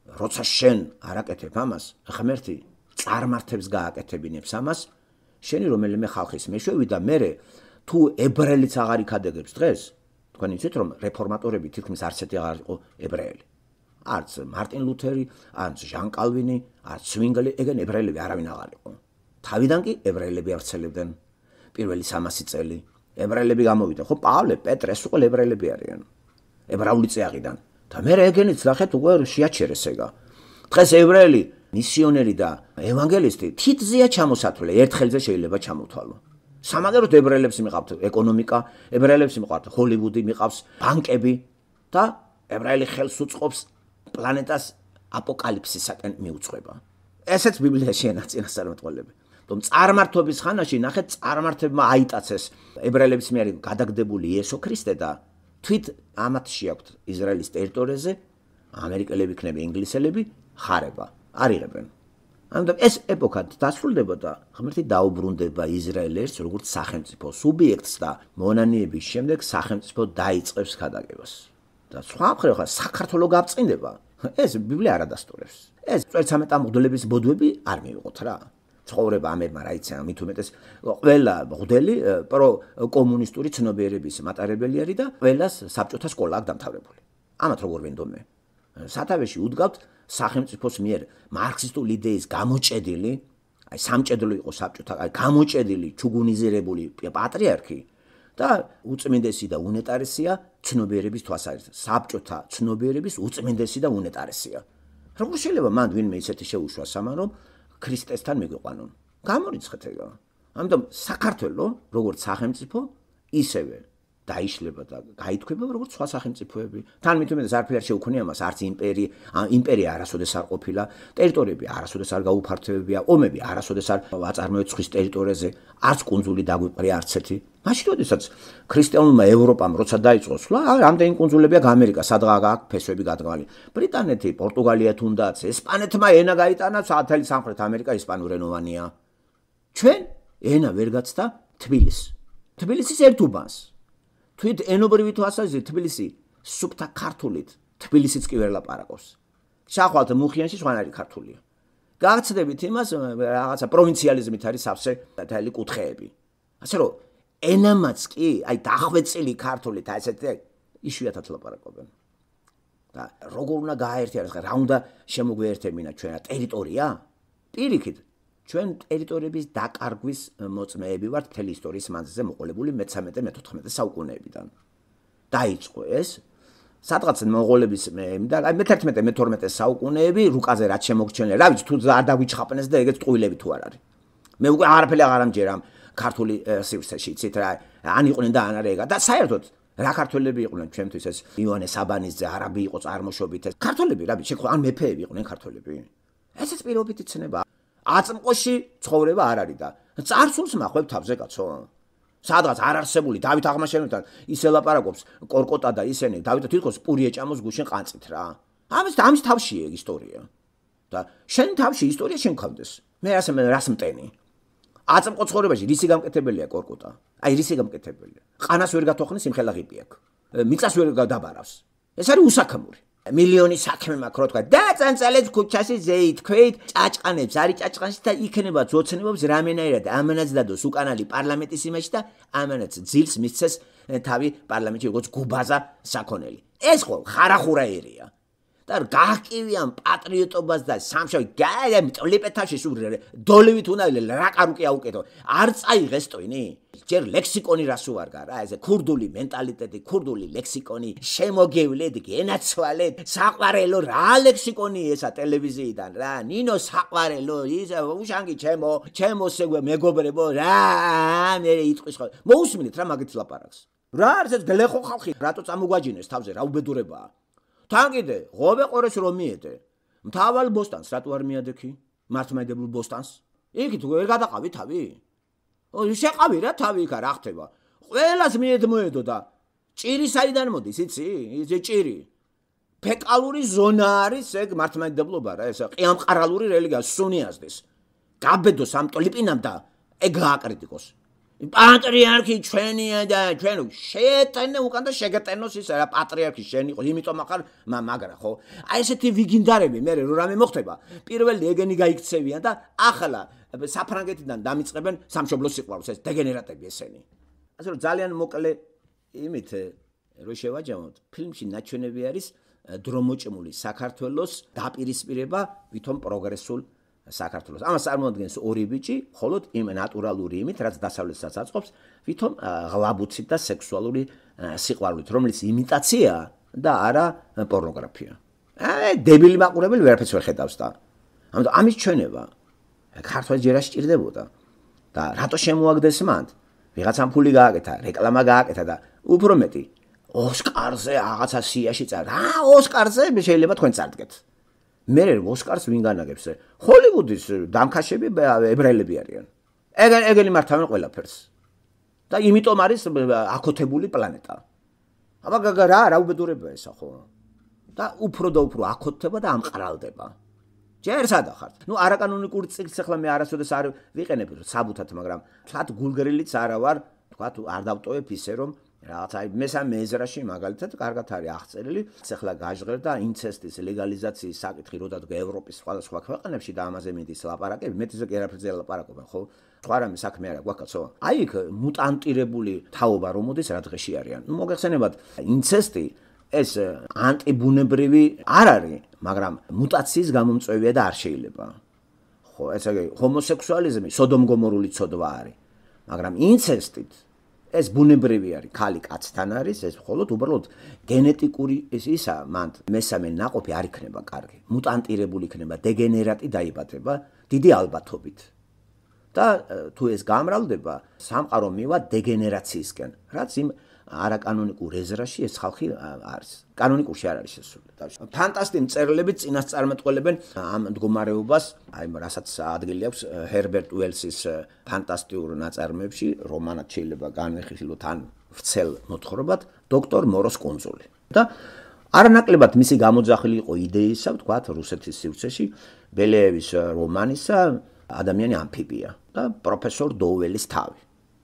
როცა შენ არ აკეთებ ამას, ღმერთი წარმართებს გააკეთებინებს ამას, შენი რომელიმე ხალხის მეშვევი და მე თუ ებრაელიც აღარ იქადაგებს დღეს, თქვენ იცით რომ რეფორმატორები თითქმის არც ერთი აღარ იყო ებრაელი. არც მარტინ ლუთერი, არც ჟან კალვინი, არც სვინგელი, ეგენ ებრაელები არავინ აღარ იყო. თავიდან კი ებრაელები ავრცელებდნენ პირველი სამასი წელი. ებრაელები გამოვიდნენ, ხო პავლე, პეტრე, ეს უკვე ებრაელები არიან. ებრაული წიაღიდან. და მე ეგენიც ნახეთ უკვე შეაჩერეს ეგა. დღეს ებრაელი მისიონერი და ევანგელისტი თითზეა ჩამოსათვლე, ერთ ხელზე შეიძლება ჩამოთვალო. სამაგეროთ ებრაელებს მიყავთ ეკონომიკა, ებრაელებს მიყავთ ჰოლივუდი, მიყავს ბანკები და ებრაელი ხელს უწყობს პლანეტას აპოკალიფსისაკენ მიუძღვება. ესეც ბიბლიაში ენა წინასწარმეტყველები. რომ წარმართობის ხანაში ნახეთ წარმართებმა აიტაცეს ებრაელების მიერ გადაგდებული იესო ქრისტე და თვით ამათში აქვთ ისრაელის ტერიტორიაზე ამერიკელები იქნება ინგლისელები ხარება არიღებენ. ამიტომ ეს ეპოქა დასრულდება და ღმერთი დაუბრუნდება ისრაელს როგორც სახელმწიფო სუბიექტს და მონანიების შემდეგ სახელმწიფო დაიწყებს ქადაგებას. და სხვა მხრივ ხა საქართველოს გაბწყინდება. ეს ბიბლია არ ადასტურებს. ეს წვერცამეტამღვდლების ბოდვები არ მივიღოთ რა. ცხოვრება ამერმა რა იცი, მით უმეტეს ყველა მღვდელი პრო კომუნისტური ცნობიერების მატარებელი არის და ყველას საბჭოთა სკოლა აქვს დამთავრებული. ამათ როგორ ვენდომე? სათავეში უდგავთ სახელმწიფოს მიერ მარქსისტული იდეის გამოჭედილი, აი სამჭედლო იყო საბჭოთა, აი გამოჭედილი, ჩუგუნიზირებული პატრიარქი და უწმინდესი და უნეტარესია ცნობიერების თვალსაზრისით. საბჭოთა ცნობიერების უწმინდესი და უნეტარესია. როგორ შეიძლება მან ვინმე ისეთი შეუშვა სამან რომ ქრისტესთან მიგვიყვანონ. გამორიცხეთ ეგა. ამიტომ საქართველო როგორც სახელმწიფო ისევე დაიშლება და გაითქვება როგორც სხვა სახელმწიფოები. თან მით უმეტეს არაფერი არ შეუქმნია მას, არც იმპერია, იმპერია არასოდეს არ ყოფილა, ტერიტორიები არასოდეს არ გაუფართოვებია, ომები არასოდეს არ აწარმოეთ სხვის ტერიტორიაზე, არც კუნძული დაგვიყრია არც ერთი. მაშინ როდესაც ქრისტიანულმა ევროპამ როცა დაიწყო სვლა, რამდენი კუნძულებია ამერიკა, სადღა აქვს ფესვები გადმალი. ბრიტანეთი, პორტუგალია თუნდაც, ესპანეთმა ენა გაიტანა, საათელი სამხრეთ ამერიკა ესპანურენოვანია. ჩვენ ენა ვერ გაცდა თბილისს. თბილისის ერთ უბანს. თვით ენობრივი თვალსაზრისით თბილისი სუფთა ქართულით, თბილისიც კი ვერ ლაპარაკობს. შახვალთ მუხიანში სხვანაირი ქართულია. გაგაცდებით იმას, რაღაცა პროვინციალიზმით არის სავსე დათალი კუთხეები. ასე რომ ენამაც კი, აი დახვეწილი ქართულით, აი ესეთი იშვიათად ლაპარაკობენ. და როგორ უნდა გააერთიანოს, რა უნდა შემოგვიერთებინა ჩვენ ტერიტორია? პირიქით ჩვენ ტერიტორიების დაკარგვის მოწმეები ვართ მთელი ისტორიის მანძილზე მოყოლებული მეთერთმეტე მეთოთხმეტე საუკუნეებიდან. დაიწყო ეს სადღაც მონღოლების და აი მეთერთმეტე მეთორმეტე საუკუნეები რუკაზე რაც შემოგჩენილი, რა ვიცი თუ არ დავიჩხაპნეს და ეგეც ტყუილები თუ არ არის. მე უკვე არაფერი აღარ ამჯერამ ქართული სივრცეში, იცით რა, ან იყვნენ და ან არა ეგა და საერთოდ რა ქართველები იყვნენ ჩვენთვის ეს ივანე საბანიძე, არაბი იყო წარმოშობით ეს ქართველები, რა ვიცი, შეგხვდა ან მეფეები იყვნენ ქართველები. ესეც პირობითი ცნება. აწმყოში ცხოვრება არ არის და წარსულს მახვევ თავზე კაცო. სადღაც არ არსებული დავით აღმაშენებთან ისე ლაპარაკობს კორკოტა და ისენი დავითო თვითონ პური ეჭამოს გუშინ ყანწით რა. ამის ამის თავშია ისტორია. და შენ თავში ისტორია შენ გქონდეს. მე ასე მე რას მტენი. აწმყო ცხოვრებაში რისი გამკეთებელია კორკოტა? აი რისი გამკეთებელია? ყანას ვერ გათოხნის იმხელა ღიპი აქვს. მიწას ვერ გადაბარავს. ეს არის უსაქმური. მილიონი საქმე მაქვს რო თქვა და წანწალეთ ქუჩაში ზეით ქვით ჭაჭყანებს არის ჭაჭყანში და იქნება ძოცნებობს რამენაირად ამანაც დადოს უკანალი პარლამენტის იმაში და ამანაც ძილს მისცეს თავი პარლამენტში როგორც გუბაზა საქონელი ეს ხო ხარახურა ერია და გაჰკივიან პატრიოტობას და სამშობლო გალემტლიპეთაში სულ დოლივით უნდა რა კარუკი აუკეთო არ წაიღეს ტვინი ჯერ ლექსიკონი რასო არ გარა ესე ქურდული მენტალიტეტი ქურდული ლექსიკონი შემოგევლეთ გენაცვალეთ საყვარელო რა ლექსიკონი ესა ტელევიზიიდან რა ნინო საყვარელო ის უშანგი ჩემო ჩემო სეგვე მეგობრებო რა მე იტყვის ხო მოусმინეთ რა მაგით ლაპარაკს რა არის ეს გლეხო ხალხი რატო წამოგვაჯინეს თავზე რა უბედურებაა თან კიდე ღობე ყორეს რომ მიედე მთავარ ბოსტანს რატო არ მიადექი მართლმადიდებლურ ბოსტანს იქით ვერ გადაყავი თავი შეყავი რა თავი იქა რა ხდება ყველას მიედმოედო და ჭირი საიდან მოდის იცი ის ჭირი ფეკალური ზონა არის ეგ მართლმადიდებლობა რა ეს ყიამყარალური რელიგია სუნიაზდეს გაბედოს ამ ტოლიპინამ და ეგ გააკრიტიკოს პატრიარქი ჩვენია და ჩვენ შეეტენე უკან და შეგეტენოს ის რა პატრიარქი შენ იყო, იმიტომ ახარ მაგრა ხო? აი ესეთი ვიგინდარები მე რო რამე მოხდება, პირველი ეგენი გაიქცევიან და ახლა საფრანგეთიდან დამიწყებენ სამშობლოს სიყვარულს, ეს დეგენერატები ესენი. ასე რომ ძალიან მოკლე იმით რო შევაჯამოთ, ფილმში ნაჩვენები არის დრომოჭმული საქართველოს დაპირისპირება ვითომ პროგრესულ საქართველოს. ამას წარმოადგენს ორი ბიჭი, მხოლოდ იმ ნატურალური იმით, რაც დასავლეთსაც აწყობს, ვითომ ღლაბუცით და სექსუალური სიყვარულით, რომელიც იმიტაციაა და არა პორნოგრაფია. აი, დებილი მაყურებელი ვერაფერს ვერ ხედავს და. ამიტომ ამის ჩვენება ქართველს ჯერ არ სჭირდებოდა. და რატო შემოაგდეს მანდ? ვიღაცამ ფული გააკეთა, რეკლამა გააკეთა და უფრო მეტი ოსკარზე რაღაცა სიაში წარ. აა, ოსკარზე შეიძლება თქვენ წარდგეთ. მე ოსკარს ვინ განაგებს? ჰოლივუდის დამქაშები ებრაელები არიან. ეგენი მართავენ ყველაფერს. და იმიტომ არის აკოთებული პლანეტა. აბა რა რა უბედურება ესა ხო? და უფრო და უფრო აკოთდება და ამყრალდება. ჯერ სადახართ. ნუ არაკანონიკური წიგნს ახლა მე არასოდეს არ ვიყენებ საბუთად, მაგრამ თქვათ გულგრილიც არა ვარ, თქვათ არ დავტოვებ ისე რომ რაღაცა მესამე ეზრაში მაგალითად კარგად არის აღწერილი, ახლა გაჟღერდა ინცესტის ლეგალიზაციის საკითხი, რო დადგა ევროპის სხვადასხვა ქვეყნებში და ამაზე მიდის ლაპარაკები, მეტიზე კი არაფერზე ლაპარაკობენ, ხო? სხვა რამე საქმე არა გვაქვს, კაცო. აი იქ მუტანტირებული თაობა რომ მოდის რა დღეში არიან. ნუ მოგეხსენებათ, ინცესტი ეს ანტიბუნებრივი არ არის, მაგრამ მუტაციის გამომწვევია და არ შეიძლება. ხო, ესე იგი, ჰომოსექსუალიზმი სოდომგომორული ცოდვა არის, მაგრამ ინცესტით ეს ბუნებრივი არის, ქალი კაცთან არის, ეს მხოლოდ უბრალოდ გენეტიკური ეს ისა, მან მესამე ნაყოფი არ იქნება კარგი, მუტანტირებული იქნება, დეგენერატი დაიბადება დიდი ალბათობით. და თუ ეს გამრავლდება, სამყარო მივა დეგენერაციისკენ, რაც იმ არაკანონიკურ ეზრაში ეს ხალხი არის. კანონიკურში არ არის შესული. ფანტასტიკი მწერლები წინასწარმეტყველებენ ამ მდგომარეობას, აი რასაც ადგილი აქვს ჰერბერტ უელსის ფანტასტიკურ ნაწარმოებში, რომანად შეიძლება განვიხილოთ ან ვრცელ მოთხრობად, დოქტორ მოროს კუნძული. და არანაკლებად მისი გამოძახილი იყო იდეისა, ვთქვათ, რუსეთის სივრცეში, ბელეევის რომანისა ადამიანი ამფიბია და პროფესორ დოუელის თავი.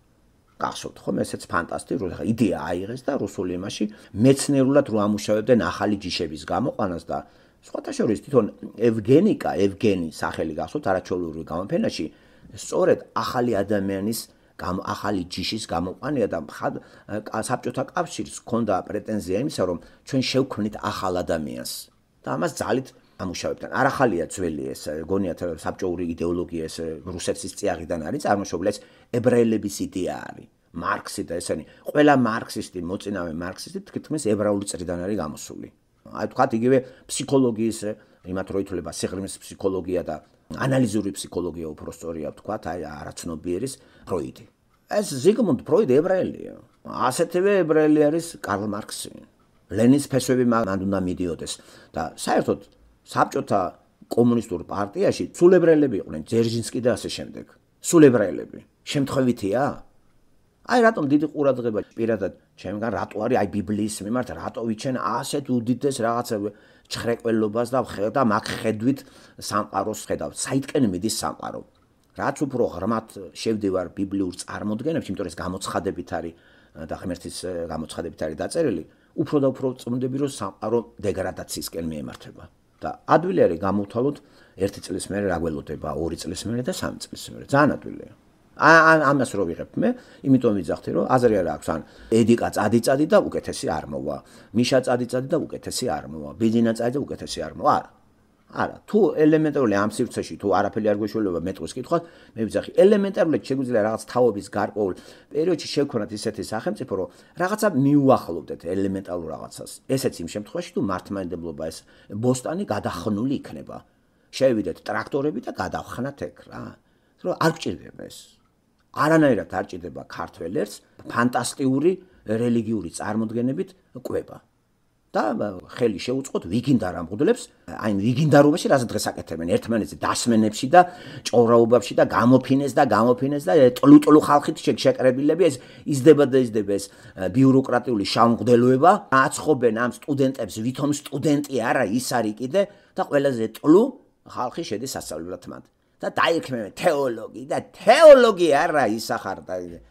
გახსოვთ ხომ ესეც ფანტასტიკური ხა იდეა აიღეს და რუსულ ენაში მეცნიერულად რო ამუშავებდნენ ახალი ჯიშების გამოყვანას და სხვათა შორის თვითონ ევგენიკა, ევგენი სახელი გახსოვთ არაჩვეულებრივ გამოფენაში სწორედ ახალი ადამიანის ახალი ჯიშის გამოყვანია და საბჭოთა კავშირს ჰქონდა პრეტენზია იმისა რომ ჩვენ შევქმნით ახალ ადამიანს და ამას ძალით ამუშავებდნენ. არ ახალია ძველი ეს, გონიათ საბჭოური იდეოლოგია ეს რუსეთის წიაღიდან არის წარმოშობილი, ეს ებრაელების იდეა არის. მარქსი და ესენი, ყველა მარქსისტი, მოწინავე მარქსისტი თითქმის ებრაული წრიდან არის გამოსული. აი თქვათ იგივე ფსიქოლოგიის, იმათ რო ითვლება სიღრმის ფსიქოლოგია და ანალიზური ფსიქოლოგია უფრო სწორია ვთქვათ, აი არაცნობიერის ფროიდი. ეს ზიგმუნდ ფროიდი ებრაელია. ასეთივე ებრაელი არის კარლ მარქსი. ლენის ფესვები მანდ უნდა მიდიოდეს და საერთოდ საბჭოთა კომუნისტურ პარტიაში სულ ებრაელები იყვნენ, ძერჟინსკი და ასე შემდეგ. სულ ებრაელები. შემთხვევითია? აი რატომ დიდი ყურადღება პირადად ჩემგან რატო არის აი ბიბლიის მიმართ, რატო ვიჩენ ასეთ უდიდეს რაღაცა ჩხრეკველობას და და მაგ ხედვით სამყაროს ხედავთ. საითკენ მიდის სამყარო? რაც უფრო ღრმად შევდივარ ბიბლიურ წარმოდგენებში, იმიტომ რომ ეს გამოცხადებით არის და ღმერთის გამოცხადებით არის დაწერილი, უფრო და უფრო წმდები რომ სამყარო დეგრადაციისკენ მიემართება. და ადვილი არის გამოვთვალოთ ერთი წლის მერე რა გველოდება, ორი წლის მერე და სამი წლის მერე. ძალიან ადვილია. ან ამას რო ვიღებ მე, იმიტომ ვიძახთი რომ აზრი არ აქვს, ან ედიკა წადიწადი და უკეთესი არ მოვა. მიშა წადიწადი და უკეთესი არ მოვა. ბიძინა წადი და უკეთესი არ მოვა. არა. არა, თუ ელემენტარული ამ სივრცეში თუ არაფერი არ გვეშველება მეტყვის კითხვას, მე ვიძახი, ელემენტარულად შეგვიძლია რაღაც თაობის გარკვეულ პერიოდში შევქონათ ისეთი სახელმწიფო, რომ რაღაცა მიუახლოვდეთ ელემენტარულ რაღაცას. ესეც იმ შემთხვევაში, თუ მართლმადიდებლობა ეს ბოსტანი გადახნული იქნება. შევიდეთ ტრაქტორები და გადავხნათ ეგ რა. რომ არ გჭირდება ეს. არანაირად არ ჭირდება ქართველ ერთს ფანტასტიკური რელიგიური წარმოდგენებით კვება. და ხელი შეუწყოთ ვიგინდარ ამღუდლებს, აი ვიგინდარობაში რაც დღეს აკეთებენ ერთმანეთზე დასმენებში და ჭორაობებში და გამოფინეს და გამოფინეს და ტლუტლუ ხალხით შეკრებილები ეს იზდება და იზდება ეს ბიუროკრატიული შამღდელოება, აცხობენ ამ სტუდენტებს, ვითომ სტუდენტი არა ის არის კიდე და ყველაზე ტლუ ხალხი შედის სასწავლებლად მანდ. და დაიქმნებენ თეოლოგი და თეოლოგი არა ისახარ და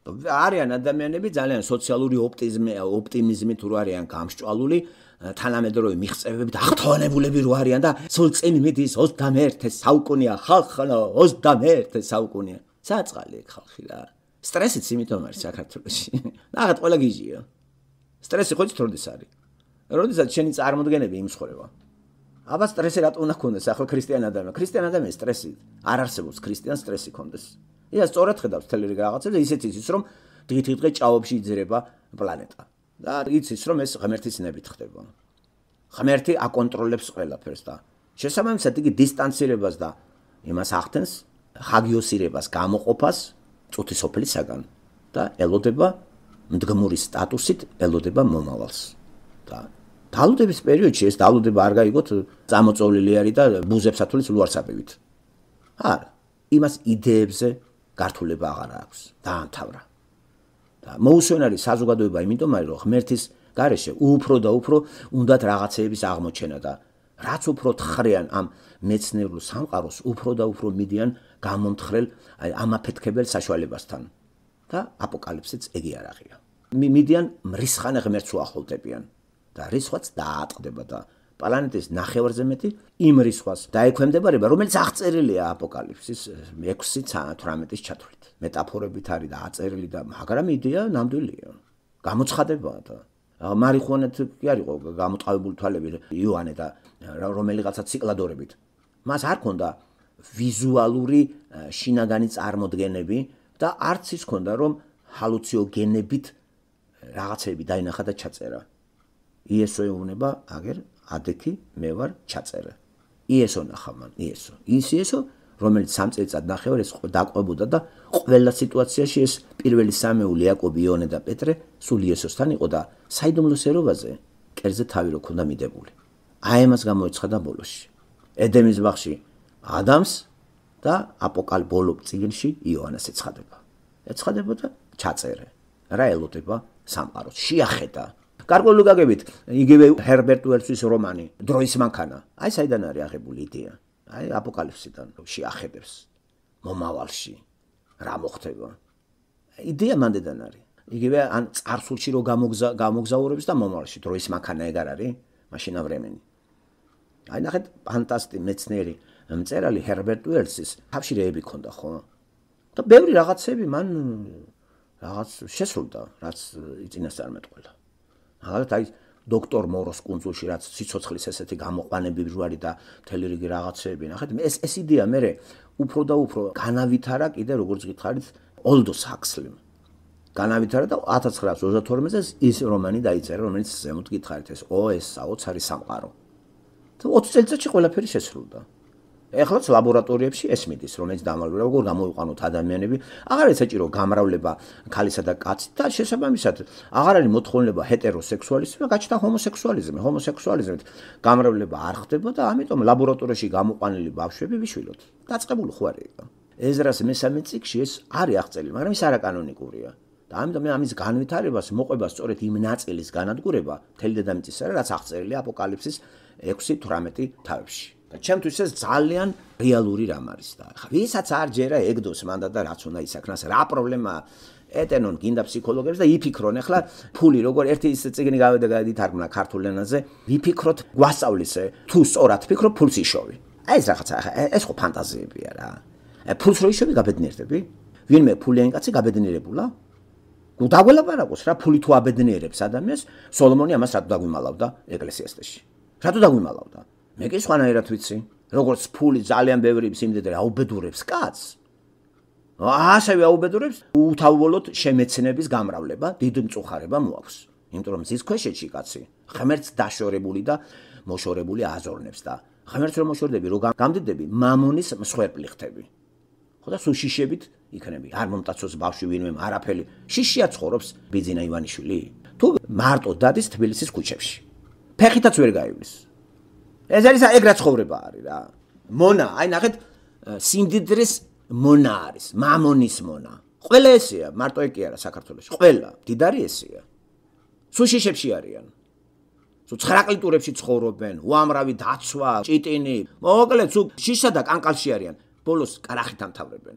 არიან ადამიანები ძალიან სოციალური ოპტიმიზმი, ოპტიმიზმი თუ არიან გამსჭვალული, თანამედროვე მიღწევებით აღთვალებულები რო არიან და სულ წინ მიდის ოცდამეერთე საუკუნეა, ხალხო, ოცდამეერთე საუკუნეა. საწყალი ეგ ხალხი რა. სტრესიც იმიტომ არის საქართველოში. ნახეთ, ყველა გიჟია. სტრესი ხო თორდეს არის. როდესაც შენი წარმოდგენები იმსხვრება. აბა სტრესი რატო უნდა ქონდეს ახლა ქრისტიან ადამიანს? ქრისტიან ადამიანს სტრესი არ არსებობს, ქრისტიან სტრესი ქონდეს. ია სწორად ხედავს თელი რიგ რაღაცებს და ისეთ იცის რომ დღით-დღე ჭაობში იძრება პლანეტა. და იცის რომ ეს ღმერთის ნებით ხდება. ღმერთი აკონტროლებს ყველაფერს და შესაბამისად იგი დისტანცირებას და იმას ახდენს ხაგიოსირებას, გამოყოფას წუთისოფლისაგან და ელოდება მდგმური სტატუსით ელოდება მომავალს. და დალუდების პერიოდში ეს დალუდება არ გაიგოთ წამოწოლილი არის და ბუზებს ათulis ლუარსაბივით. არა, იმას იდეებზე გართულება აღარ აქვს. დაამთავრა. და მოუსვენარი საზოგადოება იმიტომ არის რომ ღმერთის გარეშე უფრო და უფრო უნდათ რაღაცეების აღმოჩენა და რაც უფრო თხრიან ამ მეცნიერულ სამყაროს უფრო და უფრო მიდიან გამომთხრელ აი ამაფეთქებელ საშუალებასთან და აპოკალიფსიც ეგი არ აღია. მიდიან მრისხანე ღმერთს უახლოვდებიან და რისხვაც დაატყდება და პლანეტის ნახევარზე მეტი იმ რისხვას დაექვემდებარება, რომელიც აღწერილია აპოკალიფსის ექვსი თვრამეტის ჩათვლით. მეტაფორებით არის და აწერილი და მაგრამ იდეა ნამდვილია. გამოცხადებაა და მარიხუანეთ კი არისო გამოწყობილი თვალები იოანე და რომელიღაცა ციკლადორებით. მას არ ქონდა ვიზუალური შინაგანი წარმოდგენები და არც ის ქონდა რომ ჰალუცინოგენებით რაღაცები დაინახა და ჩაწერა. იესო ეუბნება აგერ ადექი მე ვარ ჩაწერა. იესო ნახა მან, იესო. ის იესო რომელიც სამ წელიწად ნახევარ ეს დაყვებოდა და ყველა სიტუაციაში ეს პირველი სამეული იაკობი, იონე და პეტრე სულ იესოსთან იყო და საიდუმლოს ერობაზე კერძე თავი რო ქონდა მიდებული. აი ამას გამოეცხადა ბოლოში. ედემის ბაღში ადამს და აპოკალიფსის წიგნში იოანეს ეცხადება. ეცხადება და ჩაწერე. რა ელოდება სამყაროს. შეახედა. გარკვეული გაგებით იგივე ჰერბერტ უელსის რომანი დროის მანქანა. აი საიდან არის აღებული იდეა. აი აპოკალიფსიდან შეახედებს მომავალში რა მოხდება. იდეა მანდედან არის. იგივე ან წარსულში რო გამოგზაურებს და მომავალში დროის მანქანა ეგ არ არის? მაშინა ვრემენი. აი ნახეთ ფანტასტი მეცნიერი მწერალი ჰერბერტ უელსის თავშირეები ქონდა ხო? და ბევრი რაღაცები მან რაღაც შესრულდა, რაც იწინასწარმეტყველა. მაგალითად აი დოქტორ მოროს კუნძულში რაც სიცოცხლის ესეთი გამოყვანები ვარი და მთელი რიგი რაღაცები. ნახეთ ეს ეს იდეა მე უფრო და უფრო განავითარა კიდე როგორც გითხარით ოლდოს ჰაქსლიმ. განავითარა და ათას ცხრაას ოცდათორმე წელს ის რომანი დაიწერა, რომელიც ზემოთ გითხარით ეს ო ეს საოცარი სამყარო. და ოცი წელიწადში ყველაფერი შესრულდა. ეხლაც ლაბორატორიებში ეს მიდის, რომელიც დამალულება, როგორ გამოიყვანოთ ადამიანები, აღარ ეცაჭირო გამრავლება ქალისა და კაცის და შესაბამისად აღარ არის მოთხოვნილება ჰეტეროსექსუალიზმი, გაჩნდა ჰომოსექსუალიზმი. ჰომოსექსუალიზმით გამრავლება არ ხდება და ამიტომ ლაბორატორიაში გამოყვანილი ბავშვები ვიშვილოთ. დაწყებული ხო არის ეგ. ეზრას მესამე წიგნში ეს არის აღწერილი, მაგრამ ის არაკანონიკურია. და ამიტომ ამის განვითარებას მოყვება სწორედ იმ ნაწილის განადგურება თელი დედამიწისა, რაც აღწერილია აპოკალიფსის ექვსი თვრამეტი თავებში. და ჩემთვის ეს ძალიან რეალური რამ არის და ხა ვისაც არ ჯერა ეგდოს მანდა და რაც უნდა ისაქნას რა პრობლემაა ეტენონ გინდა ფსიქოლოგებს და იფიქრონ ახლა ფული როგორ ერთი ის წიგნი გავედა გაითარგმნა ქართულ ენაზე ვიფიქროთ გვასწავლის თუ სწორად ფიქრობ ფულს იშოვი აი ეს რაღაცა ეს ხო ფანტაზიებია რა ფულს რო იშოვი გაბედნიერდები ვინმე ფულიანი კაცი გაბედნიერებულა გუდაგველაპარაკოს რა ფული თუ აბედნიერებს ადამიანს სოლომონი ამას რატო დაგვიმალავდა ეკლესიასში რატო დაგვიმალავდა მე კი სხვანაირად ვიცი, როგორც ფული ძალიან ბევრი სიმდიდრე აუბედურებს კაცს. ასევე აუბედურებს უთავბოლოდ შემეცნების გამრავლება, დიდ მწუხარება მოაქვს. იმიტომ რომ ზის ქვეშეთში კაცი ღმერთს დაშორებული და მოშორებული აზორნებს და ღმერთს რომ მოშორდები, რო გამდიდები, მამონის მსხვერპლი ხდები. ხო და სულ შიშებით იქნები, არ მომტაცოს ბავშვი ვინმე არაფერი. შიშია ცხოვრობს ბიძინა ივანიშვილი. თუ მარტო დადის თბილისის ქუჩებში. ფეხითაც ვერ გაივლის. ეს არის ეგ რა ცხოვრება არის რა. მონა, აი ნახეთ სიმდიდრეს მონა არის, მამონის მონა. ყველა ესეა, მარტო ეგ კი არა საქართველოში. ყველა, დიდარი ესეა. სულ შიშებში არიან. სულ ცხრაკლიტურებში ცხოვრობენ, უამრავი დაცვა, ჭიტინი. მოკლედ, სულ შიშსა და კანკალში არიან. ბოლოს კარახით ამთავრებენ.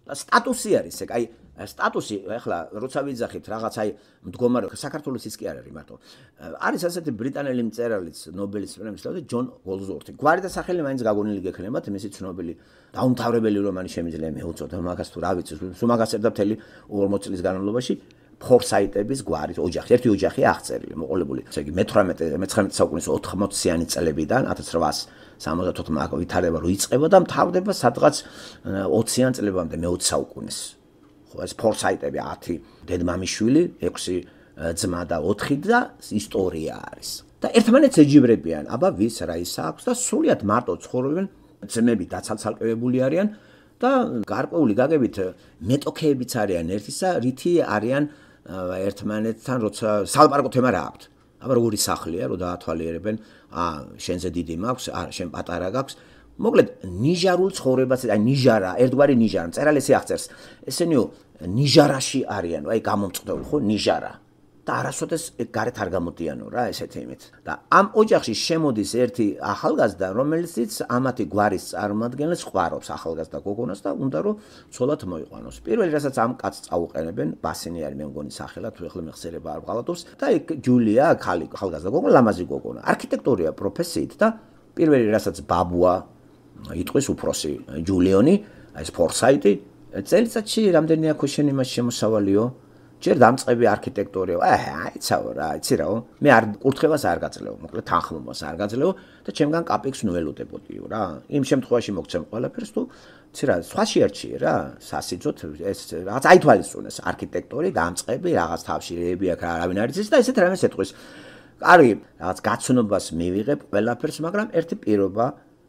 და სტატუსი არის ეგ, აი სტატუსი, ეხლა როცა ვიძახით რაღაც აი მდგომარეობა საქართველოს ის კი არ არის მარტო. არის ასეთი ბრიტანელი მწერალიც ნობელის პრემიის ლაურეატი ჯონ გოლდზვორთი. გვარი და სახელი მაინც გაგონილი გექნებათ, მისი ცნობილი დაუმთავრებელი რომანი შემიძლია მეუწოდა მაგას თუ რა ვიცი, სულ მაგასებდა მთელი ორმოცი წლის განმავლობაში. ფორსაიტების გვარი, ოჯახი, ერთი ოჯახი აღწერილი, მოყოლებული. ესე იგი მეთვრამეტე მეცხრამეტე საუკუნის ოთხმოციანი წლებიდან ათას რვაასი სამოცდაოთხ ვითარდება რო იწყება და მთავრდება სადღაც ოციან წლებამდე მეოცე საუკუნის. ხო, ეს ფორსაიტები ათი დედმამიშვილი, ექვსი ძმა და ოთხი და ისტორია არის. და ერთმანეთს ეჯიბრებიან, აბა ვის რა ის აქვს და სულიად მარტო ცხოვრობენ, ძმები დაცალცალკევებული არიან და გარკვეული გაგებით მეტოქეებიც არიან ერთისა, რითი არიან ერთმანეთთან, როცა სალაპარაკო თემა რა აქვს. აბა როგორი სახლია, რომ დაათვალიერებენ, აა შენზე დიდი მაქვს, არა შენ პატარა გაქვს. მოკლედ ნიჟარულ ცხოვრებას, აი ნიჟარა, ერთგვარი ნიჟარა, მწერალი ესე აღწერს. ესენიო ნიჟარაში არიან, აი გამომწყდები ხო, ნიჟარა. და არასოდეს გარეთ არ გამოდიანო რა ესეთი იმით. და ამ ოჯახში შემოდის ერთი ახალგაზრდა, რომელსაც ამათი გვარის წარმომადგენელს ყვარობს ახალგაზრდა გოგონას და უნდა რომ ცოლად მოიყვანოს. პირველი რასაც ამ კაცს წაუყენებენ, ბასინი არის მე მგონი სახელად, თუ ეხლა მეხსიერება არ ვღალატობს და იქ ჯულია, ხალი, ახალგაზრდა გოგონა, ლამაზი გოგონა. არქიტექტორია პროფესიით და პირველი რასაც ბაბუა იტყვის უფროსი ჯულიონი, აი ეს ფორსაიტი, წელიწადში რამდენია ქუშენი მას შემოსავალიო? ჯერ დამწყები არქიტექტორიო, აი, აიცაო რა, იცი რაო. მე არ კურთხევას არ გაძლევ, მოკლედ თანხმობას არ გაძლევ და ჩემგან კაპექს ნუ ველოდებოდიო რა. იმ შემთხვევაში მოგცემ ყველაფერს თუ იცი რა, სხვა შეარჩიე რა, სასიძოთ ეს რაღაც აითვალისწინეს არქიტექტორი, დამწყები, რაღაც თავშირეები აქ არავინ არ იცის და ესეთ რამეს ეთქვის. კარგი, რაღაც გაცნობას მივიღებ ყველაფერს, მაგრამ ერთი პირობა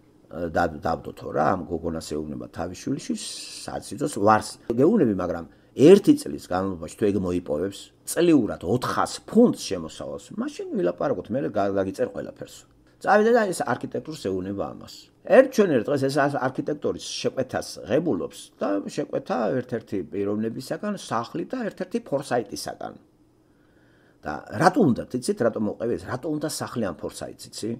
დავდოთო რა, ამ გოგონას ეუბნება თავის შვილში, სასიძოს ვარს გეუბნები, მაგრამ ერთი წლის განმავლობაში თუ ეგ მოიპოვებს წლიურად ოთხას ფუნტს შემოსავალს, მაშინ ვილაპარაკოთ, მე გაგიწერ ყველაფერს. წავიდე და ეს არქიტექტურს ეუბნება ამას. ერთ ჩვენ ერთ დღეს ეს არქიტექტორის შეკვეთას ღებულობს და შეკვეთა ერთ-ერთი პიროვნებისაგან, სახლი და ერთ-ერთი ფორსაიტისაგან. და რატო უნდა, იცით, რატო მოყევი ეს, რატო უნდა სახლი ამ ფორსაიტს, იცი?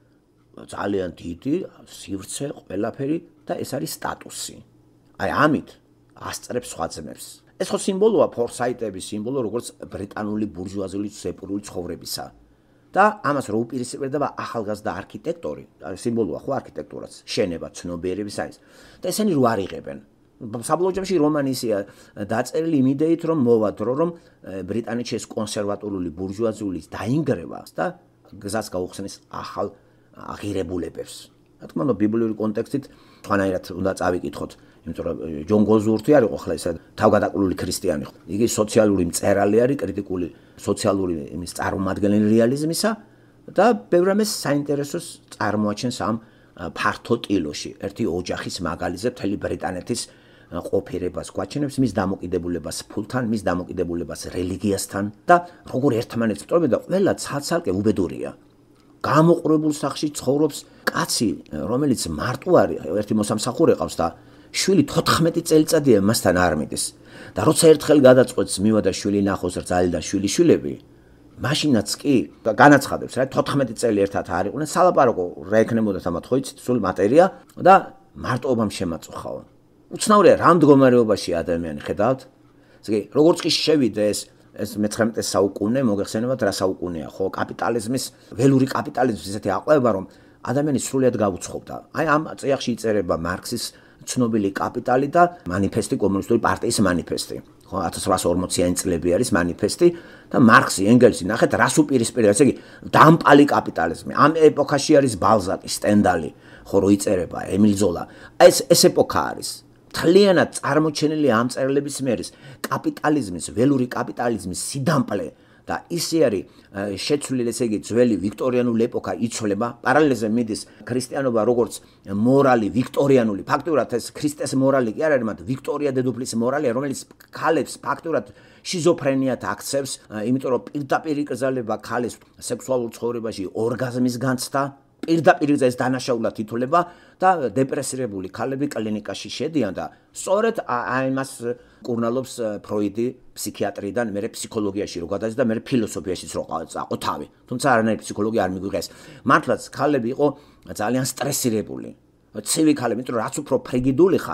ძალიან დიდი, სივრცე, ყველაფერი და ეს არის სტატუსი. აი ამით ასწრებს სხვა ძმებს. ეს ხო სიმბოლოა ფორსაიტების სიმბოლო, როგორც ბრიტანული ბურჟუაზიული სეპურული ცხოვრებისა. და ამას რო უპირისპირდება ახალგაზრდა არქიტექტორი, სიმბოლოა ხო არქიტექტურაც, შენება, ცნობიერების არის. და ესენი რო არიღებენ. საბოლოო ჯამში რომანი ისეა დაწერილი იმ იდეით, რომ მოვადრო, რომ ბრიტანეთში ეს კონსერვატიული ბურჟუაზიული დაინგრევას და გზას გაუხსნის ახალ აღირებულებებს. რა თქმა უნდა, ბიბლიური კონტექსტით თქვენაირად უნდა წავიკითხოთ. იმიტომ რომ ჯონ გოლდზვორთი არის ხო ხლა ეს თავგადაყრული ქრისტიანი ხო. იგი სოციალური მწერალი არის, კრიტიკული სოციალური იმის წარმომადგენელი რეალიზმისა და ბევრ რამეს საინტერესოს წარმოაჩენს ამ ფართო ტილოში. ერთი ოჯახის მაგალითზე მთელი ბრიტანეთის ყოფირებას გვაჩენებს, მის დამოკიდებულებას ფულთან, მის დამოკიდებულებას რელიგიასთან და როგორ ერთმანეთს ვტოვებენ და ყველა ცალ-ცალკე უბედურია. გამოყურებულ სახლში ცხოვრობს კაცი, რომელიც მარტო არის, ერთი მოსამსახურე ყავს და შვილი თოთხმეტი წელიწადია მასთან არ მიდის. და როცა ერთხელ გადაწყვეტს მივა და შვილი ნახოს რძალი და შვილი შვილები, მაშინაც კი განაცხადებს რა, თოთხმეტი წელი ერთად არ იყვნენ, სალაპარაკო რა ექნებოდათ ამათ ხო იცით, სულ მატერია და მარტოობამ შემაწუხაო. უცნაურია რა მდგომარეობაში ადამიანი ხედავთ? ესე იგი, როგორც კი შევიდე ეს ეს მეცხრამეტე საუკუნე, მოგეხსენებათ რა საუკუნეა, ხო, კაპიტალიზმის, ველური კაპიტალიზმის ესეთი აყვება, რომ ადამიანი სრულიად გაუცხობდა. აი ამ წიაღში იწერება მარქსის ცნობილი კაპიტალი და მანიფესტი, კომუნისტური პარტიის მანიფესტი. ხო, ათას რვაასი ორმოციანი წლები არის მანიფესტი და მარქსი, ენგელსი, ნახეთ, რას უპირისპირდება, ესე იგი, დამპალი კაპიტალიზმი. ამ ეპოქაში არის ბალზაკი, სტენდალი, ხო, რო იწერება, ემილ ზოლა. აი ეს ეს ეპოქა არის. თლიანად წარმოჩენილი ამ წერილების მიერ კაპიტალიზმის, ველური კაპიტალიზმის სიდამპლე და ისე არის შეცვლილი, ესე იგი, ძველი ვიქტორიანული ეპოქა იცვლება, პარალელზე მიდის ქრისტიანობა როგორც მორალი ვიქტორიანული, ფაქტურად ეს ქრისტეს მორალი კი არ არის, მათ ვიქტორია დედოფლის მორალია, რომელიც ქალებს ფაქტურად შიზოფრენიათ აქცევს, იმიტომ რომ პირდაპირ იკრძალება ქალის სექსუალურ ცხოვრებაში ორგაზმის განცდა, პირდაპირ ეს დანაშაულად ითვლება და დეპრესირებული ქალები კლინიკაში შედიან და სწორედ ამას კურნალობს ფროიდი ფსიქიატრიდან, მერე ფსიქოლოგიაში რო გადადის და მერე ფილოსოფიაშიც რო წაყო თავი. თუმცა არანაირი ფსიქოლოგია არ მიგვიღეს. მართლაც ქალები იყო ძალიან სტრესირებული. ცივი ქალები, იმიტომ რომ რაც უფრო ფრიგიდული ხარ,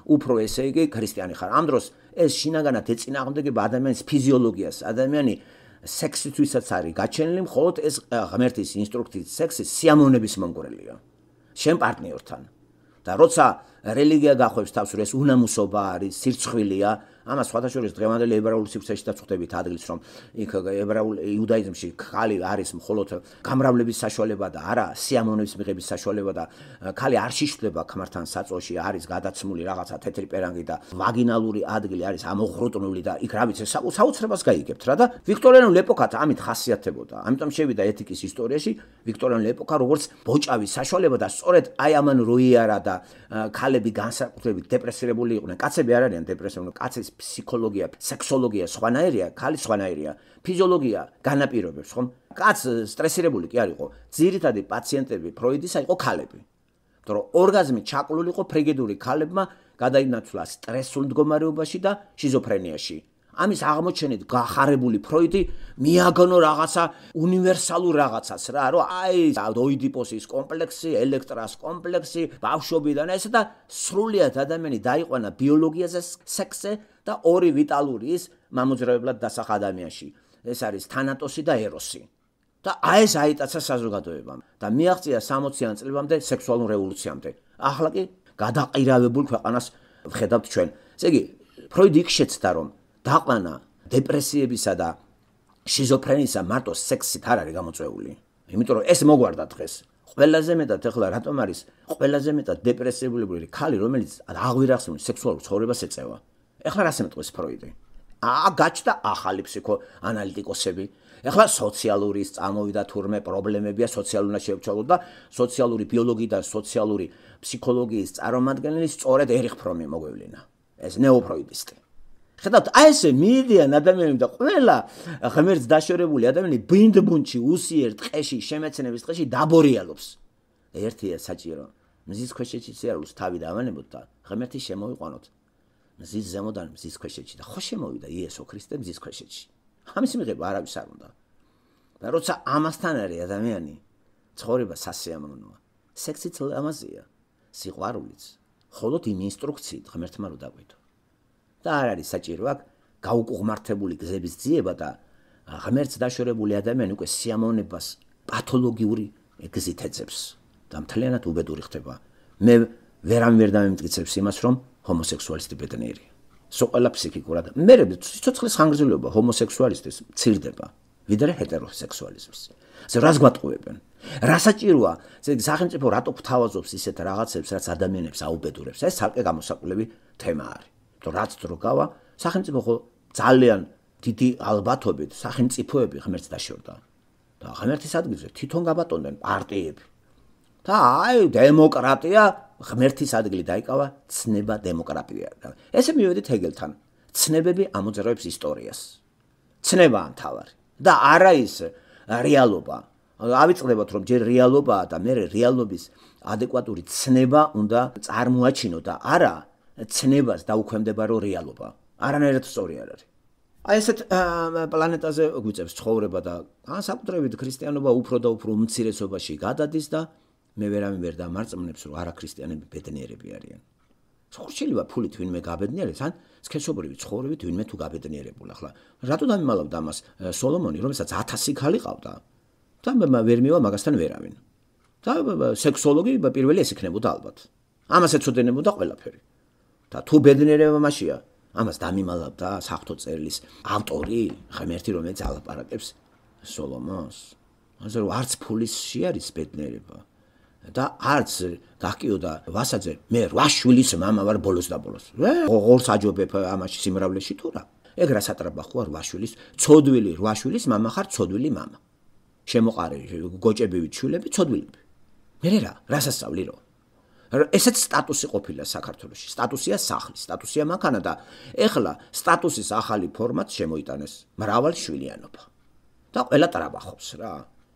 უფრო ესე იგი ქრისტიანი ხარ. ამ დროს ეს შინაგანად ეწინააღმდეგება ადამიანის ფიზიოლოგიას. ადამიანი სექსისთვისაც არის გაჩენილი, მხოლოდ ეს ღმერთის ინსტრუქციით სექსი სიამოვნების მომგვრელია. შენ პარტნიორთან. და როცა რელიგია გახვევს თავს, რომ ეს უნამუსობა არის, სირცხვილია, ამას სხვადასხვა დღევანდელი ებრაულ სივრცეში დაწუხდებით ადგილს, რომ იქ ებრაულ იუდაიზმში ხალი არის მხოლოდ გამრავლების საშუალება და არა სიამოვნების მიღების საშუალება და ხალი არ შიშვლება ქმართან საწოლში, არის გადაცმული რაღაცა თეთრი პერანგი და ვაგინალური ადგილი არის ამოღრუტნული და იქ რა ვიცი, საოცრებას გაიგებთ რა და ვიქტორიანულ ეპოქად ამით ხასიათდებოდა. ამიტომ შევიდა ეთიკის ისტორიაში ვიქტორიანული ეპოქა როგორც ბოჭავის საშუალება და სწორედ აი ამან როიარა და ქალები განსაკუთრებით დეპრესირებული იყვნენ. კაცები არ არიან დეპრესირებული, კაცის ფსიქოლოგია, სექსოლოგია სხვანაირია, ქალის სხვანაირია, ფიზიოლოგია განაპირობებს, ხომ? კაც სტრესირებული კი არ იყო. ძირითადი პაციენტები ფროიდისა იყო ქალები. იმიტომ რომ ორგაზმი ჩაკლული იყო ფრიგიდური ქალებმა გადაინაცვლა სტრესულ მდგომარეობაში და შიზოფრენიაში. ამის აღმოჩენით გახარებული ფროიდი მიაგნო რაღაცა უნივერსალურ რაღაცას რა, რომ აი ოიდიპოსის კომპლექსი, ელექტრას კომპლექსი, ბავშვობიდან ესა და სრულიად ადამიანი დაიყვანა ბიოლოგიაზე, სექსზე და ორი ვიტალური ის მამოძრავებლად დასახ ადამიანში. ეს არის თანატოსი და ეროსი. და აი ეს აიტაცა საზოგადოებამ და მიაღწია სამოციან წლებამდე სექსუალურ რევოლუციამდე. ახლა კი გადაყირავებულ ქვეყანას ვხედავთ ჩვენ. ესე იგი, ფროიდი იქ შეცდა რომ დაყვანა დეპრესიებისა და შიზოფრენისა მარტო სექსით არ არის გამოწვეული. იმიტომ რომ ეს მოგვარდა დღეს. ყველაზე მეტად ეხლა რატომ არის ყველაზე მეტად დეპრესირებული ქალი, რომელიც აღვირახსნული სექსუალურ ცხოვრებას ეწევა. ეხლა რას ემტყვის ფროიდი? აა გაჩნდა ახალი ფსიქოანალიტიკოსები. ეხლა სოციალურის წამოვიდა თურმე პრობლემებია სოციალურმა შევჩალოთ და სოციალური ბიოლოგია და სოციალური ფსიქოლოგიის წარმომადგენელი სწორედ ერიხ ფრომი მოგვევლინა. ეს ნეოფროიდისტი. ხედავთ, აი ესე მიიდიან ადამიანები და ყველა ღმერთს დაშორებული ადამიანი ბინდბუნჩი, უსიერ ტყეში, შემეცნების ტყეში დაბორიალობს. ერთია საჭირო. მზის ქვეშეჩი სიარულს თავი დავანებოთ და ღმერთი შემოიყვანოთ. მზის ზემოდან მზის ქვეშეჩი და ხო შემოვიდა იესო ქრისტე მზის ქვეშეჩი. ამის მიღება არავის არ უნდა. და როცა ამასთან არის ადამიანი, ცხოვრება სასიამოვნოა. სექსიც ლამაზია, სიყვარულიც, მხოლოდ იმ ინსტრუქციით ღმერთმა რო დაგვიდო. და არ არის საჭირო აქ გაუკუღმართებული გზების ძიება და ღმერთს დაშორებული ადამიანი უკვე სიამოვნებას პათოლოგიური გზით ეძებს და მთლიანად უბედური ხდება. მე ვერამ ვერ დამემტკიცებს იმას, რომ ჰომოსექსუალისტი ბედნიერია. სოყელა ფსიქიკურად. მე სიცოცხლის ხანგრძლივობა ჰომოსექსუალისტის მცირდება, ვიდრე ჰეტეროსექსუალიზმის. ასე რას გვატყუებენ? რა საჭიროა? სახელმწიფო რატო გვთავაზობს ისეთ რაღაცებს, რაც ადამიანებს აუბედურებს? ეს ცალკე გამოსაკვლევი თემა არის. რაც დრო გავა, სახელმწიფო ხო ძალიან დიდი ალბათობით სახელმწიფოები ღმერთს დაშორდა. და ღმერთის ადგილზე თვითონ გაბატონდნენ პარტიები. და აი დემოკრატია ღმერთის ადგილი დაიკავა ცნება დემოკრატია. ესე მივედით ჰეგელთან. ცნებები ამოძრავებს ისტორიას. ცნებაა მთავარი და არა ის რეალობა. ავიწყდებათ რომ ჯერ რეალობაა და მე რეალობის ადეკვატური ცნება უნდა წარმოაჩინო და არა ცნებას დაუქვემდება რო რეალობა. არანაირად სწორი არ არის. აი ესეთ პლანეტაზე გვიწევს ცხოვრება და განსაკუთრებით ქრისტიანობა უფრო და უფრო უმცირესობაში გადადის და მე ვერავინ ვერ დამარწმუნებს რომ არაქრისტიანები ბედნიერები არიან. ხურშილива ფულით ვინმე გაბედნიერებს ან სქესობრივი ცხოვრებით ვინმე თუ გაბედნიერებულა. ახლა რატო დამიმალავდა ამას სოლომონი, რომელსაც ათასი ქალი ყავდა? და ვერ მივა მაგასთან ვერავინ. და სექსოლოგი პირველი ეს იქნებოდა ალბათ. ამას ეცოდინებოდა ყველაფერი. და თუ ბედნიერება მასია, ამას დამიმალავდა საღვთო წერილის ავტორი, ღმერთი, რომელიც ალაპარაკებს სოლომონს. ასე რომ არც ფულისში არის ბედნიერება და არც გაკიოდა ვასაძე, მე რვა შვილის მამა ვარ ბოლოს და ბოლოს. ღორს აჯობებ ამაში სიმრავლეში თუ რა? ეგ რა სატრაბახოა რვა შვილის, ცოდვილი რვა შვილის მამა ხარ, ცოდვილი მამა. შემოყარე გოჭებივით შვილები, ცოდვილები. მე რა, რასასწავლი რო? ესეც სტატუსი ყოფილა საქართველოში. სტატუსია სახლის, სტატუსია მანქანა და ეხლა სტატუსის ახალი ფორმატ შემოიტანეს მრავალშვილიანობა. და ყველა ტრაბახობს რა.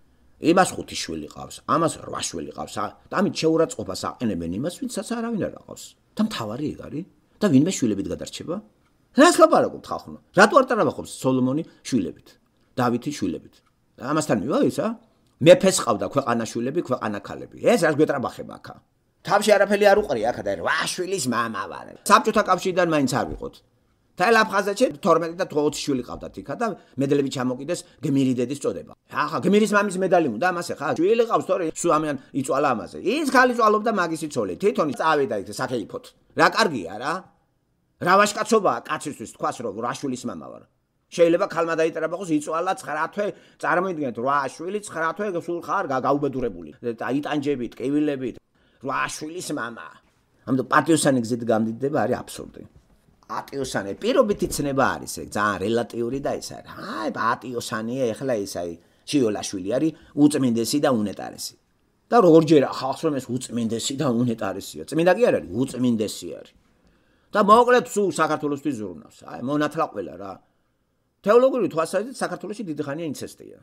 იმას ხუთი შვილი ყავს, ამას რვა შვილი ყავს. და ამით შეურაცხყოფას აყენებენ იმას, ვინცაც არავინ არ ყავს. და მთავარი ეგ არის და ვინმე შვილებით გადარჩება? რას ლაპარაკობთ ხალხო? რატო არ ტრაბახობს სოლომონი შვილებით? დავითი შვილებით? ამასთან მივა ისა? მეფეს ყავდა ქვეყანაშვილები, ქვეყანა ქალები. ეს რას გვეტრაბახება აქა? თავში არაფერი არ უყრია აქ და რვა შვილის მამა ვარ. საბჭოთა კავშირიდან მაინც არ ვიყოთ. თაილ აფხაზეთში თორმეტი და ოცი შვილი ყავდათ იქა და მედლები ჩამოკიდეს გმირი დედის წოდება. ახლა გმირის მამის მედალი უნდა ამასე ხა? შვილი ყავს თორე სულ ამიან იწვალა ამაზე. ის ხალი წვალობდა მაგისი ცოლი. თვითონ წავიდა იქ საქეიფოთ. რა კარგია რა? რა ვაშკაცობაა კაცისთვის თქვას რომ რვა შვილის მამა ვარ. შეიძლება ქალმა დაიწერა ბახოს იწვალა ცხრა თვე წარმოიდგინეთ რვა შვილი ცხრა თვე სულ ხარ გაუბედურებული. იტანჯებით, კივილებით რვა შვილის მამა. ამიტომ პატიოსანი გზით გამდიდდება არის აბსურდი. პატიოსანი პირობითი ცნება არის ეგ ძალიან რელატიური და ის არის. აი პატიოსანია ეხლა ის აი შიოლაშვილი არის უწმინდესი და უნეტარესი. და როგორჯერ ხალხს რომ ეს უწმინდესი და უნეტარესია. წმინდა კი არ არის, უწმინდესი არის. და მოკლედ სულ საქართველოსთვის ზრუნავს. აი მონათლა ყველა რა. თეოლოგიური თვალსაზრისით საქართველოში დიდი ხანია ინცესტია.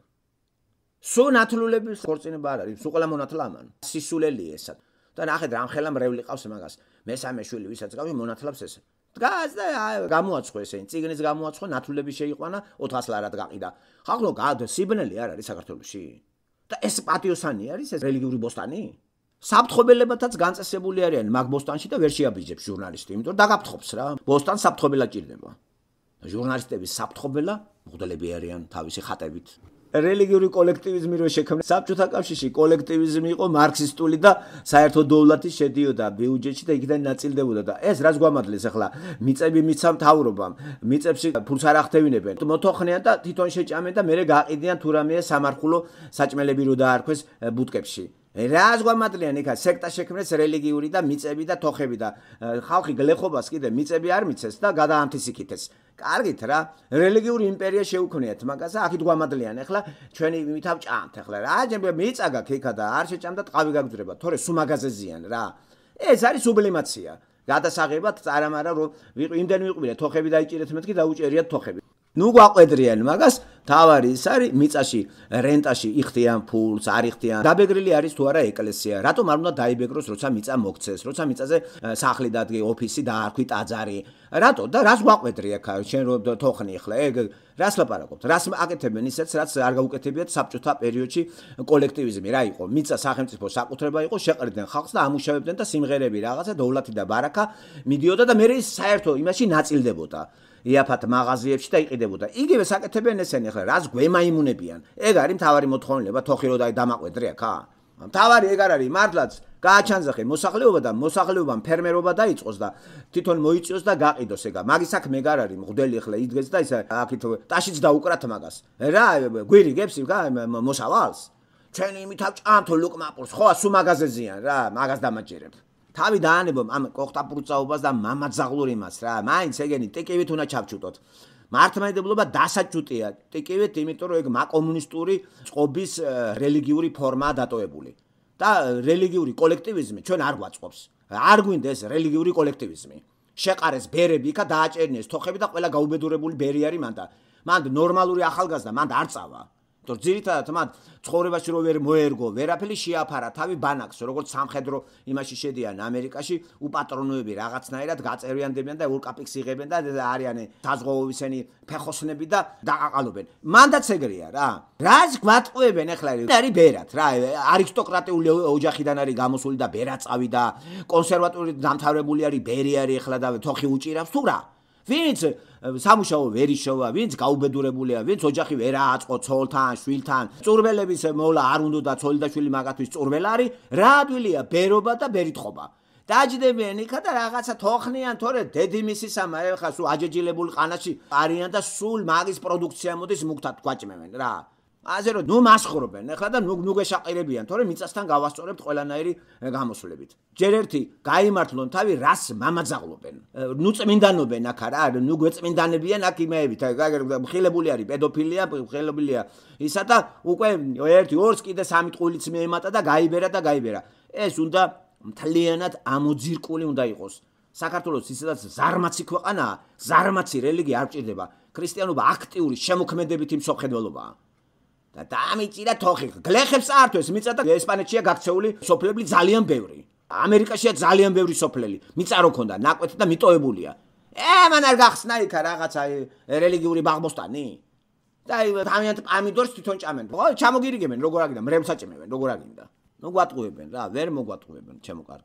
სულ ნათლულების ხორცენება არ არის, სულ ყველა მონათლა ამან. სისულელია ესა. და ნახეთ რამხელა მრევლი ყავს მაგას. მესამე შვილი ვისაც ყავი მონათლებს ესე. დგას და გამოაცხო ესენი, წიგნის გამოაცხო, ნათლულები შეიყვანა ოთხას ლარად გაყიდა. ხალხო გად სიბნელი არ არის საქართველოში. და ეს პატიოსანი არის ეს რელიგიური ბოსტანი? საფრთხობელებათაც განწესებული არიან მაგ ბოსტანში და ვერ შეაბიჯებს ჟურნალისტი, იმიტომ რომ დაგაფრთხობს რა. ბოსტანს საფრთხობელად ჭირდება. ჟურნალისტების საფრთხობელა მღვდლები არიან თავისი ხატებით. რელიგიური კოლექტივიზმი რო შექმნა საბჭოთა კავშირში კოლექტივიზმი იყო მარქსისტული და საერთო დოვლათი შედიოდა ბიუჯეტში და იქიდან ნაწილდებოდა და ეს რაც გვამართლეს ახლა მიწები მიცა მთავრობამ მიწებში ფულს არ ახდევინებენ მოთოხნიან და თვითონ შეჭამენ და მერე გააყიდიან თუ რამეა სამარხულო საჭმელები რო დაარქვეს ბუტკებში რას გვამართლიან იქა სექტა შექმნეს რელიგიური და მიწები და თოხები და ხალხი გლეხობას კიდე მიწები არ მიცეს და გადაამთისიქითეს კარგით რა რელიგიური იმპერია შეუქმნიათ მაგას აქეთ გვამადლიან ახლა ჩვენი მითავ ჭამთ ახლა რა მიწა გაქვს იქა და არ შეჭამ და ტყავი გაგძრება თორე სუმაგაზეზიან რა ეს არის სუბლიმაცია გადასაღებად წარამარა რომ იმდენ ვიყვირეთ თოხები დაიჭირეთ მეთქი დაუჭერიათ თოხები ნუ გვაყვედრიან მაგას თავარი ის არის მიწაში რენტაში იხდიან ფულს არ იხდიან დაბეგრილი არის თუ არა ეკლესია რატომ არ უნდა დაიბეგროს როცა მიწა მოგცეს როცა მიწაზე სახლი დადგე ოფისი დაარქვი ტაძარი რატო და რას გვაყვედრი აქ შენ რო თოხნი ახლა ეგ რას ლაპარაკობთ რას აკეთებენ ისეც რაც არ გაუკეთებიათ საბჭოთა პერიოდში კოლექტივიზმი რა იყო მიწა სახელმწიფო საკუთრება იყო შეყრდნენ ხალხს და ამუშავებდნენ და სიმღერები რაღაცა დოვლათი და ბარაკა მიდიოდა და მე ის საერთო იმაში ნაწილდებოდა იაფათ მაღაზიებში და იყიდებოდა. იგივე საკეთებენ ესენი ახლა რას გვემაიმუნებიან. ეგ არის მთავარი მოთხოვნილება თოხი რო დამაყვედრე აქა. მთავარი ეგ არ არის მართლაც გააჩანძახე მოსახლეობა და მოსახლეობამ ფერმერობა დაიწყოს და თვითონ მოიწიოს და გაყიდოს ეგა. მაგის საქმე ეგ არ არის მღვდელი ახლა იდგეს და ისა აქეთ ტაშიც დაუკრათ მაგას. რა გვირიგებს მოსავალს. ჩვენი მითავ ჭამთო ლუკმაპურს ხო სუ მაღაზეზიან რა მაგას დამაჭერებ. თავი დაანებო ამ კოხტაპურწაობას და მამაძაღლურიმას რა მაინც ეგენი ტიკივით უნდა ჩავჭუტოთ მართლმადიდებლობა დასაჭუტია ტიკივით იმიტომ რომ ეგ მაკომუნისტური წყობის რელიგიური ფორმაა დატოვებული და რელიგიური კოლექტივიზმი ჩვენ არ გვაწყობს არ გვინდა ეს რელიგიური კოლექტივიზმი შეყარეს ბერები იქა დააჭერნიეს თოხები და ყველა გაუბედურებული ბერი არის მან და მან ნორმალური ახალგაზრდა მან არ წავა თორ ძირითადად მათ ცხოვრებაში რო ვერ მოერგო ვერაფერი შეაფარა თავი ბანაკს როგორც სამხედრო იმაში შედიან ამერიკაში უპატრონოები რაღაცნაირად გაწევიანდებიან და ულკაპიქს იღებენ და არიან საზღვაოვისენი ფეხოსნები და დაყაყალობენ მანდაც ეგრეა რა რაც გვატყუებენ ახლა არის ბერად რა არისტოკრატიული ოჯახიდან არის გამოსული და ბერად წავიდა კონსერვატორი დამთავრებული არის ბერი არის ახლა და თოხი უჭირავს თუ რა ვინც სამუშაო ვერ იშოვა, ვინც გაუბედურებულია, ვინც ოჯახი ვერ ააწყო ცოლთან, შვილთან, წურბელების მოლა არ უნდა და ცოლი და შვილი მაგათვის წურბელა არის, რა ადვილია ბერობა და ბერიტყობა. დაჯდებიან იქა და რაღაცა თოხნიან, თორე დედიმისისამა ეხლა სულ აჯეჯილებული ყანაში არიან და სულ მაგის პროდუქცია მოდის მუქთად გვაჭმევენ რა. ასე რომ ნუ მასხურობენ ახლა და ნუ ნუ გეშაყირებიან თორე მიწასთან გავასწორებთ ყველანაირი გამოსვლებით ჯერ ერთი გაიმართლონ თავი რას მამაძაღლობენ ნუ წმინდანობენ აქ რა ნუ გვეწმინდანებიან აქ იმეებით მხილებული არის პედოფილია მხილებულია ისა და უკვე ერთი ორს კიდე სამი ტყულიც მეემატა და გაიბერა და გაიბერა ეს უნდა მთლიანად ამოძირკული უნდა იყოს საქართველოს ისედაც ზარმაცი ქვეყანაა ზარმაცი რელიგია არ ჭირდება ქრისტიანობა აქტიური შემოქმედებითი მსოფლმხედველობაა და დამიჭირა თოხი გლეხებს ართვეს მიწა და ესპანეთშია გაქცეული სოფლები ძალიან ბევრი ამერიკაშია ძალიან ბევრი სოფლელი მიწა რო ქონდა ნაკვეთი და მიტოვებულია ე მან არ გახსნა იქა რაღაცა რელიგიური ბაღბოსტანი და თავიანთ პამიდორს თვითონ ჭამენ ხო ჩამოგირიგებენ როგორ აგინდა მრევლს აჭმევენ როგორ აგინდა ნუ გვატყუებენ რა ვერ მოგვატყუებენ ჩემო კარგებო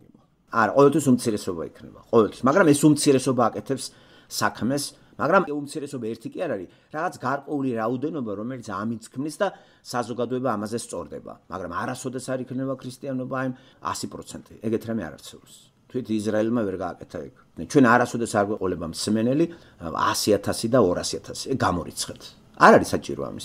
არა, ყოველთვის უმცირესობა იქნება, ყოველთვის. მაგრამ ეს უმცირესობა აკეთებს საქმეს, მაგრამ უმცირესობა ერთი კი არ არის, რაღაც გარკვეული რაოდენობა, რომელიც ამიცქმნის და საზოგადოება ამაზე სწორდება. მაგრამ არასოდეს არ იქნება ქრისტიანობა აი ასი პროცენტი. ეგეთ რამე არ არსებობს. თვით ისრაელმა ვერ გააკეთა ეგ. ჩვენ არასოდეს არ გვეყოლება მსმენელი ასი ათასი და ორასი ათასი. ეგ გამორიცხეთ. არ არის საჭირო ამის.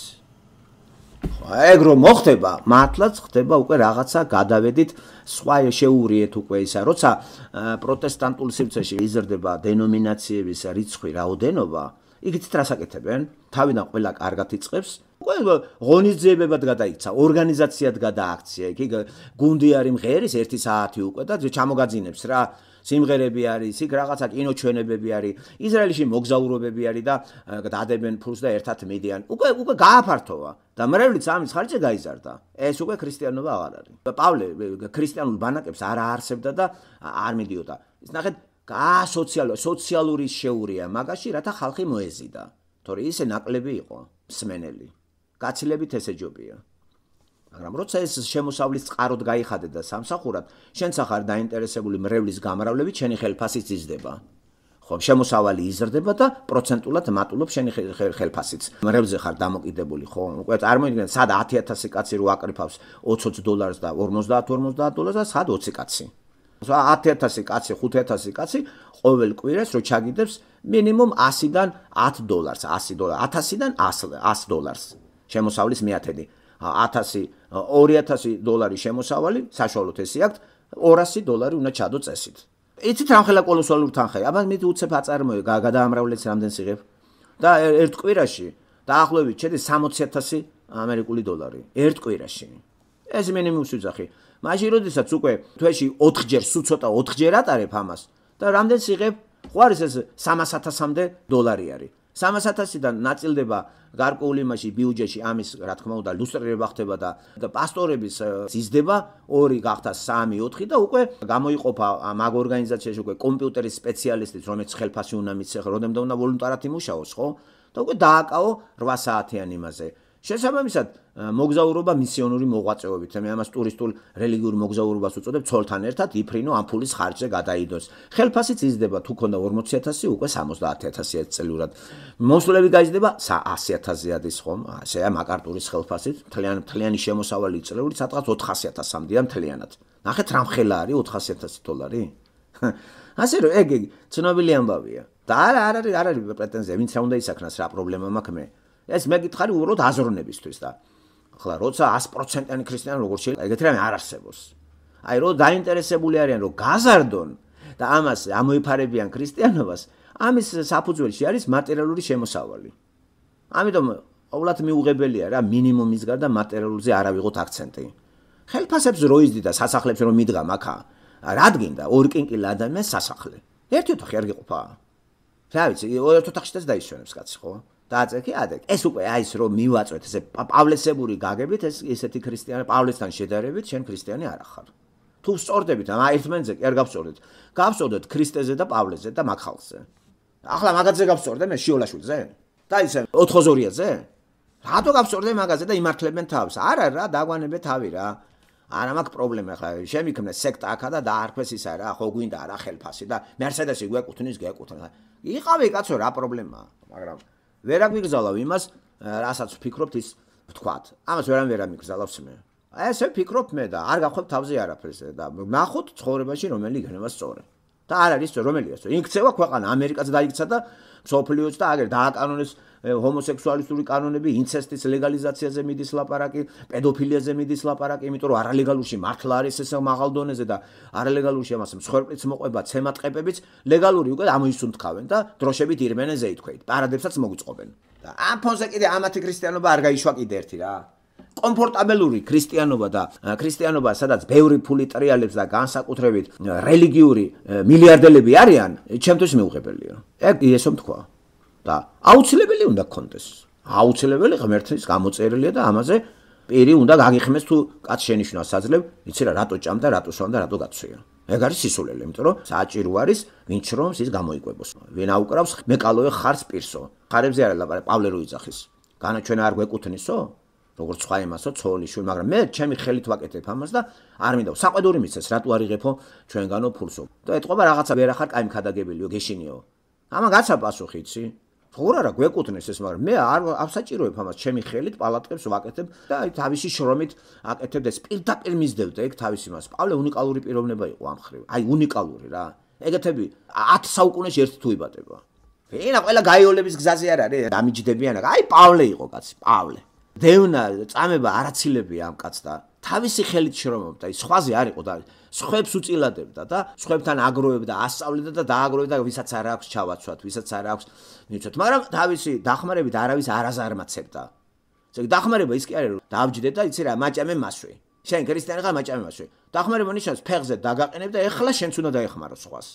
ეგ რომ მოხდება, მართლაც ხდება უკვე რაღაცა გადავედით სხვა შეურიეთ უკვე ისა, როცა პროტესტანტულ სივრცეში იზრდება დენომინაციების რიცხვი რაოდენობა, იგით რას აკეთებენ? თავიდან ყველა კარგად იწყებს, უკვე ღონისძიებებად გადაიქცა, ორგანიზაციად გადააქცია, იქ გუნდი არის მღერის ერთი საათი უკვე და ჩამოგაძინებს რა. სიმღერები არის, იქ რაღაცა კინოჩვენებები არის, ისრაელში მოგზაურობები არის და დადებენ ფულს და ერთად მიდიან. უკვე უკვე გააფართოვა და მრევლიც ამის ხარჯზე გაიზარდა. ეს უკვე ქრისტიანობა აღარ არის. პავლე ქრისტიანულ ბანაკებს არ აარსებდა და არ მიდიოდა. ის ნახეთ, გასოციალო სოციალური შეურია მაგაში, რათა ხალხი მოეზიდა. თორე ისე ნაკლები იყო მსმენელი. გაცილებით ესე ჯობია. მაგრამ როცა ეს შემოსავლის წყაროდ გაიხადე და სამსახურად, შენც ახარ დაინტერესებული მრევლის გამრავლებით შენი ხელფასიც იზრდება. ხო, შემოსავალი იზრდება და პროცენტულად მატულობს შენი ხელფასიც. მრევლზე ხარ დამოკიდებული, ხო? უკვე წარმოიდგინეთ, სად ათი ათასი კაცი რო აკრიფავს ოცი დოლარს და ორმოცდაათ ორმოცდაათ დოლარს და სად ოცი კაცი. ათი ათასი კაცი, ხუთი ათასი კაცი ყოველ კვირას რო ჩაგიდებს მინიმუმ ასიდან ათ დოლარს, ასი დოლარი, ათასიდან ას დოლარს შემოსავლის მიათედი. ათასი, ორი ათასი დოლარი შემოსავალი, საშუალოდ ესე აქვს, ორასი დოლარი უნდა ჩადო წესით. იცით რამხელა კოლოსალური თანხაა? აბა მე უცებ აწარმოე, გადაამრავლეთ რამდენს იღებ. და ერთ კვირაში დაახლოებით შედის სამოცი ათასი ამერიკული დოლარი. ერთ კვირაში. ეს მინიმუმს ვიძახი. მაშინ როდესაც უკვე თვეში ოთხჯერ, სულ ცოტა ოთხჯერ ატარებ ამას და რამდენს იღებ? ხო არის ეს სამას ათასამდე დოლარი არის. სამას ათასიდან ნაწილდება გარკვეული იმაში ბიუჯეტში ამის რა თქმა უნდა ლუსტრირება ხდება და პასტორების ზიზდება ორი გახდა სამი ოთხი და უკვე გამოიყოფა მაგ ორგანიზაციაში უკვე კომპიუტერის სპეციალისტიც რომელიც ხელფასი უნდა მიცე როდემდე უნდა ვოლუნტარად იმუშაოს ხო და უკვე დააკაო რვა საათიან იმაზე შესაბამისად მოგზაურობა მისიონური მოღვაწეობით მე ამას ტურისტულ რელიგიურ მოგზაურობას უწოდებ ცოლთან ერთად იფრინო ამ ფულის ხარჯზე გადაიდოს ხელფასიც იზრდება თუ ქონდა ორმოცი ათასი უკვე სამოცდაათი ათასი წელურად მოსვლები გაიზრდება ასი ათასი ადის ხომ ასეა მაკარტურის ხელფასით მთლიანი მთლიანი შემოსავალი წლიური სადღაც ოთხასი ათასამდეა მთლიანად ნახეთ რამ ხელა არის ოთხასი ათასი დოლარი ასე რომ ეგ ეგ ცნობილი ამბავია და არა არ არის არ არის პრეტენზია ვინც რა უნდა ისაქნას რა პრობლემა მაქვს მე ეს მე გითხარი უბრალოდ აზროვნებისთვის და ახლა როცა ას პროცენტიანი ქრისტიანი როგორ შეიძლება ეგეთი რამე არ არსებობს აი რომ დაინტერესებული არიან რომ გაზარდონ და ამას ამოიფარებიან ქრისტიანობას ამის საფუძველში არის მატერიალური შემოსავალი ამიტომ ყოვლად მიუღებელია რა მინიმუმის გარდა მატერიალურზე არ ავიღოთ აქცენტი ხელფასებს რო იზდი და სასახლებს რო მიდგა მაქა რადგინდა ორი კინკილ ადამიანს სასახლე ერთი ოთახი არ გიყოფა რა ვიცი ერთ ოთახშიც დაისვენებს კაცი ხო დააწექი ადეკ ეს უკვე აი ეს რომ მივაწვეთ ესე პავლესებური გაგებით ეს ესეთი ქრისტიანი პავლესთან შედარებით შენ ქრისტიანი არ ახარ თუ სწორდებით ამ ერთმანეთზე კი არ გავსწორდეთ გავსწორდეთ ქრისტეზე და პავლესზე და მაგ ხალხზე ახლა მაგაზე გავსწორდე მე შიოლაშვილზე და ისე ოთხოზორიაზე რატო გავსწორდე მაგაზე და იმართლებენ თავს არა რა დაგვანებე თავი რა არა მაქვს პრობლემა ხა შემიქმნე სექტა აქა და დაარქვეს ისა რა ხო გვინდა რა ხელფასი და მერსედესი გვეკუთვნის გეკუთვნა იყავი კაცო რა პრობლემაა მაგრამ ვერ აგვიგზავნავ იმას, რასაც ვფიქრობთ ის ვთქვათ. ამას ვერან ვერ ამიგზავნავს მე. აი ესე ვფიქრობ მე და არ გავხებ თავზე არაფერს და ნახოთ ცხოვრებაში რომელი იქნება სწორი. და არ არის რომელია სწორი. იქცევა ქვეყანა, ამერიკაც დაიქცა და მსოფლიოც და აგერ დააკანონეს ჰომოსექსუალისტური კანონები, ინცესტის ლეგალიზაციაზე მიდის ლაპარაკი, პედოფილიაზე მიდის ლაპარაკი, იმიტომ რომ არალეგალურში მართლა არის ეს მაღალ დონეზე და არალეგალურში ამას მსხვერპლიც მოყვება, ცემატყეპებიც, ლეგალური უკვე ამოისუნთქავენ და დროშებით ირმენენ ზეითქვით, პარადებსაც მოგვიწყობენ. და ამ ფონზე კიდე ამათი ქრისტიანობა არ გაიშვა კიდე ერთი რა. კომფორტაბელური ქრისტიანობა და ქრისტიანობა, სადაც ბევრი ფული ტრიალებს და განსაკუთრებით რელიგიური მილიარდელები არიან, ჩემთვის მიუღებელია. ეგ ესო თქვა. და აუცილებელი უნდა გქონდეს. აუცილებელი ღმერთის გამოწერილია და ამაზე პირი უნდა გაგიხმეს თუ კაც შენიშვნა საძლევ, იცი რა, რატო ჭამდა, რატო სვამდა, რატო გაცვია. ეგ არის სისულელე, იმიტომ რომ საჭირო არის ვინც რომს ის გამოიკვებოს. ვინ აუკრავს, მე კალოე ხარს პირსო. ხარებზე არ ლაპარაკ, პავლე რო იძახის. განაჩვენა არ გვეკუთვნისო? როგორც სხვა იმასო ცოლიშვილი, მაგრამ მე ჩემი ხელით ვაკეთებ ამას და არ მინდა საყვედური მისცეს, რატო არ იღებო ჩვენგანო ფულსო. და ეთყობა რაღაცა ვერ ახარ კაი მქადაგებელიო, გეშინიო. ამან გაცა პასუხი, იცი? ხო რა გვეკუთვნეს ეს, მაგრამ მე არ ავსაჭიროებ ამას ჩემი ხელით პალატკებს ვაკეთებ და აი თავისი შრომით აკეთებ და ეს პირდაპირ მისდევდა ეგ თავის იმას. პავლე უნიკალური პიროვნება იყო ამ ხრივ. აი უნიკალური რა. ეგეთები ათი საუკუნეში ერთი თუ იბადება. ენა ყველა გაიოლების გზაზე არ არის, დამიჯდებიან. აი პავლე იყო კაცი, პავლე. დევნა წამება არაცილებია ამ კაცს და თავისი ხელით შრომობდა, ის სხვაზე არ იყო და სხვებს უწილადებდა და სხვებთან აგროვებდა, ასწავლიდა და დააგროვებდა, ვისაც არ აქვს ჩავაცვათ, ვისაც არ აქვს მიცოთ, მაგრამ თავისი დახმარებით არავის არ აზარმაცებდა. ესე იგი დახმარება ის კი არის, რომ დავჯდე და იცი რა, მაჭამე მასვე. შენ ქრისტიანი ხარ, მაჭამე მასვე. დახმარება ნიშნავს ფეხზე დაგაყენებ და ეხლა შენც უნდა დაეხმარო სხვას.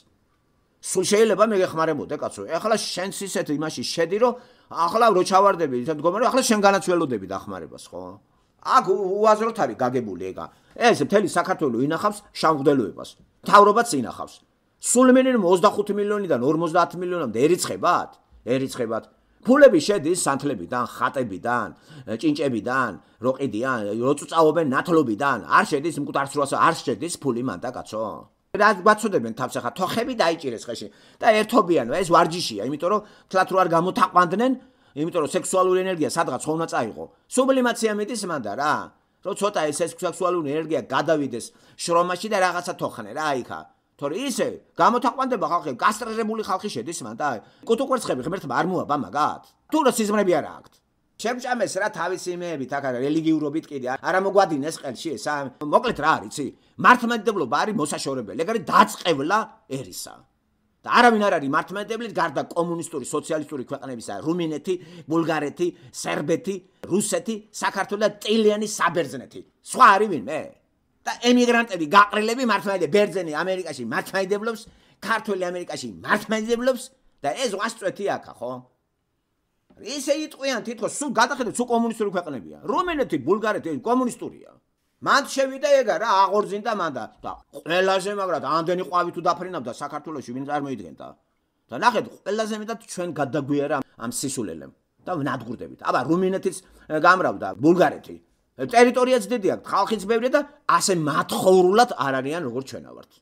სულ შეიძლება მე გეხმარებოდე კაცო. ეხლა შენც ისეთ იმაში შედი, რომ ახლა რო ჩავარდები, ისე მდგომარე, ახლა შენ განაცველოდები დახმარებას, ხო? აქ უაზროთ არის გაგებული ეგა. ეს მთელი საქართველო ინახავს შამღდელოებას. მთავრობაც ინახავს. სულ მინიმუმ ოცდახუთი მილიონიდან ორმოცდაათი მილიონამდე ერიცხებათ? ერიცხებათ. ფულები შედის სანთლებიდან, ხატებიდან, ჭინჭებიდან, როყიდიან, როწუწაობენ ნათლობიდან. არ შედის მკვდარს როასა, არ შედის ფული მანდა კაცო. რა გვაცოდებენ თავს ახლა თოხები დაიჭირეს ხეში და ერთობიანო ეს ვარჯიშია, იმიტომ რომ თლათ რო არ გამოთაყვანდნენ, იმიტომ რომ სექსუალური ენერგია სადღაც ხომ უნდა წაიღო. სუბლიმაცია მიდის მანდა რა. რომ ცოტა ეს სექსუალური ენერგია გადავიდეს შრომაში და რაღაცა თოხნე რა იქა. თორე ისე გამოთაყვანდება ხალხი, გასტრირებული ხალხი შედის მანდა. კუტუკვერცხები ღმერთმა არ მოაბა მაგათ. თუ რა სიზმრები არ აქვს. შემჭამეს რა თავისი იმეებით, აქ რელიგიურობით კიდე არ მოგვადინეს ყელში ეს. მოკლედ რა არის, იცი? მართლმადიდებლობა არის მოსაშორებელი, ეგ არის დაწყევლა ერისა. და არავინ არ არის მართლმადიდებლით გარდა კომუნისტური, სოციალისტური ქვეყნებისა, რუმინეთი, ბულგარეთი, სერბეთი, რუსეთი, საქართველო და ტილიანი საბერძნეთი. სხვა არის ვინმე? და ემიგრანტები, გაყრილები მართლმადიდებლები, ბერძენი ამერიკაში მართლმადიდებლობს, ქართველი ამერიკაში მართლმადიდებლობს და ეს ვასწვეთი აქა, ხო? ისე იტყვიან თითქოს სულ გადახედეთ, სულ კომუნისტური ქვეყნებია. რუმინეთი, ბულგარეთი კომუნისტურია. მან შევიდა ეგა რა, აღორძინდა მან და ყველაზე მაგრად ამდენი ყვავი თუ დაფრინავდა საქართველოში, ვინ წარმოიდგენდა. და ნახეთ, ყველაზე მეტად ჩვენ გადაგვიარა ამ სისულელემ და ვნადგურდებით. აბა რუმინეთიც გამრავდა, ბულგარეთი. ტერიტორიაც დიდი აქვს, ხალხიც ბევრი და ასე მათხოვრულად არ არიან როგორც ჩვენა ვართ.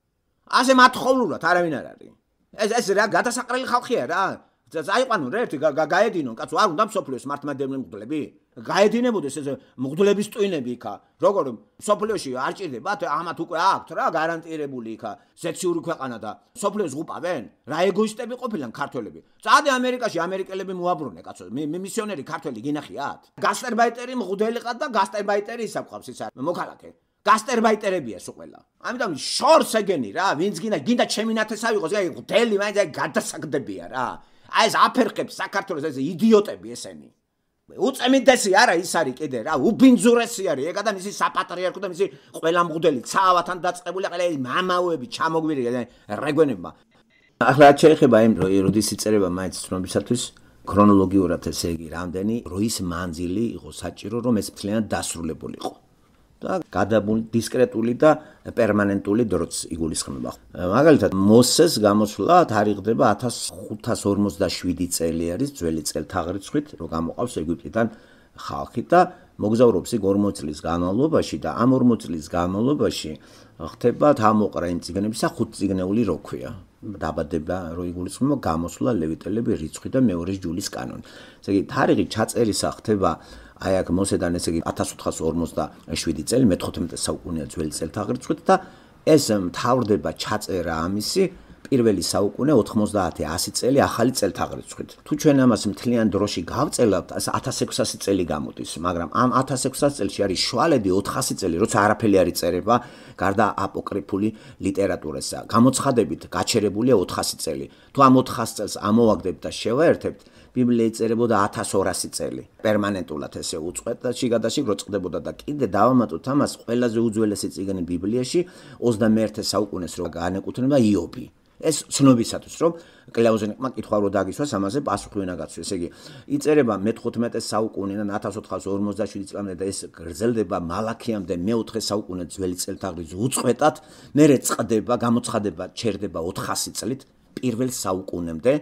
ასე მათხოვრულად არავინ არ არის. ეს ეს რა გადასაყრელი ხალხია რა. აიყვანონ რა ერთი გაედინონ კაცო, არ უნდა მსოფლიოს მართლმადიდებლები მღვდლები? გაედინებოდეს ეს მღვდლების ტვინები იქა. როგორ მსოფლიოში არ ჭირდებათ, ამათ უკვე აქვთ რა გარანტირებული იქა ზეციური ქვეყანა და მსოფლიოს ღუპავენ? რა ეგოისტები ყოფილან ქართველები. წადი ამერიკაში, ამერიკელები მოაბრუნე კაცო. მისიონერი ქართველი გინახიათ? გასტერბაიტერი მღვდელი ყავ და გასტერბაიტერი ისა ყავს ისა მოქალაქე. გასტერბაიტერებია სულ ყველა. ამიტომ შორს ეგენი რა, ვინც გინდა გინდა ჩემი ნათესავი იყოს, აი მღვდელი მაინც აი გადასაგდებია რა. აი ეს აფერხებს საქართველოს ეს იდიოტები ესენი. უწმიდესი არა ის არის კიდე რა, უბინძურესი არის ეგა და მისი საპატრიარქო და მისი ყველა მღვდელი ცავათან დაწყებული ყველა მამაოები ჩამოგვირია რეგვენებმა. ახლა რაც შეეხება იმ როდის იწერება მაინც ცნობისათვის ქრონოლოგიურად ესე იგი რამდენი როის მანძილი იყო საჭირო რომ ეს მთლიანად დასრულებულიყო. და გადაბული დისკრეტული და პერმანენტული დროც იგულისხმება. მაგალითად მოსეს გამოსვლა თარიღდება ათას ხუთას ორმოცდაშვიდი წელი არის ძველი წელთაღრიცხვით, რომ გამოყავს ეგვიპტიდან ხალხი და მოგზაურობს იქ ორმოც წლის განმავლობაში და ამ ორმოც წლის განმავლობაში ხდება თამოყრა იმ წიგნებისა ხუთ წიგნეული რო ქვია. დაბადება რო იგულისხმება გამოსვლა ლევიტელები რიცხვი და მეორე ჯულის კანონი. ესე იგი თარიღი ჩაწერისა ხდება აი აქ მოსედან ესე იგი ათას ოთხას ორმოცდაშვიდი წელი მეთხუთმეტე საუკუნეა ძველი წელთაღრიცხვით და ეს მთავრდება ჩაწერა ამისი პირველი საუკუნე ოთხმოცდაათი ასი წელი ახალი წელთაღრიცხვით. თუ ჩვენ ამას მთლიან დროში გავწელავთ, ათას ექვსასი წელი გამოდის, მაგრამ ამ ათას ექვსასი წელში არის შვალედი ოთხასი წელი, როცა არაფერი არ იწერება გარდა აპოკრიფული ლიტერატურისა. გამოცხადებით გაჩერებულია ოთხასი წელი. თუ ამ ოთხასი წელს ამოვაგდებთ და შევაერთებთ, ბიბლია იწერებოდა ათას ორასი წელი. პერმანენტულად ესე უწყვეტ და შიგადაშიგ რო წყდებოდა და კიდე დავამატოთ ამას ყველაზე უძველესი წიგნი ბიბლიაში ოცდამეერთე საუკუნეს რო განეკუთვნება იობი. ეს ცნობისათვის რომ კლიაუზენიკმა კითხვა რო დაგისვას ამაზე პასუხი უნდა გაცვეს. ესე იგი იწერება მეთხუთმეტე საუკუნიდან ათას ოთხას ორმოცდაშვიდი წლამდე და ეს გრძელდება მალაქიამდე მეოთხე საუკუნე ძველი წელთაღრიცხვით უწყვეტად, მერე წყდება, გამოცხადება ჩერდება ოთხასი წლით პირველ საუკუნემდე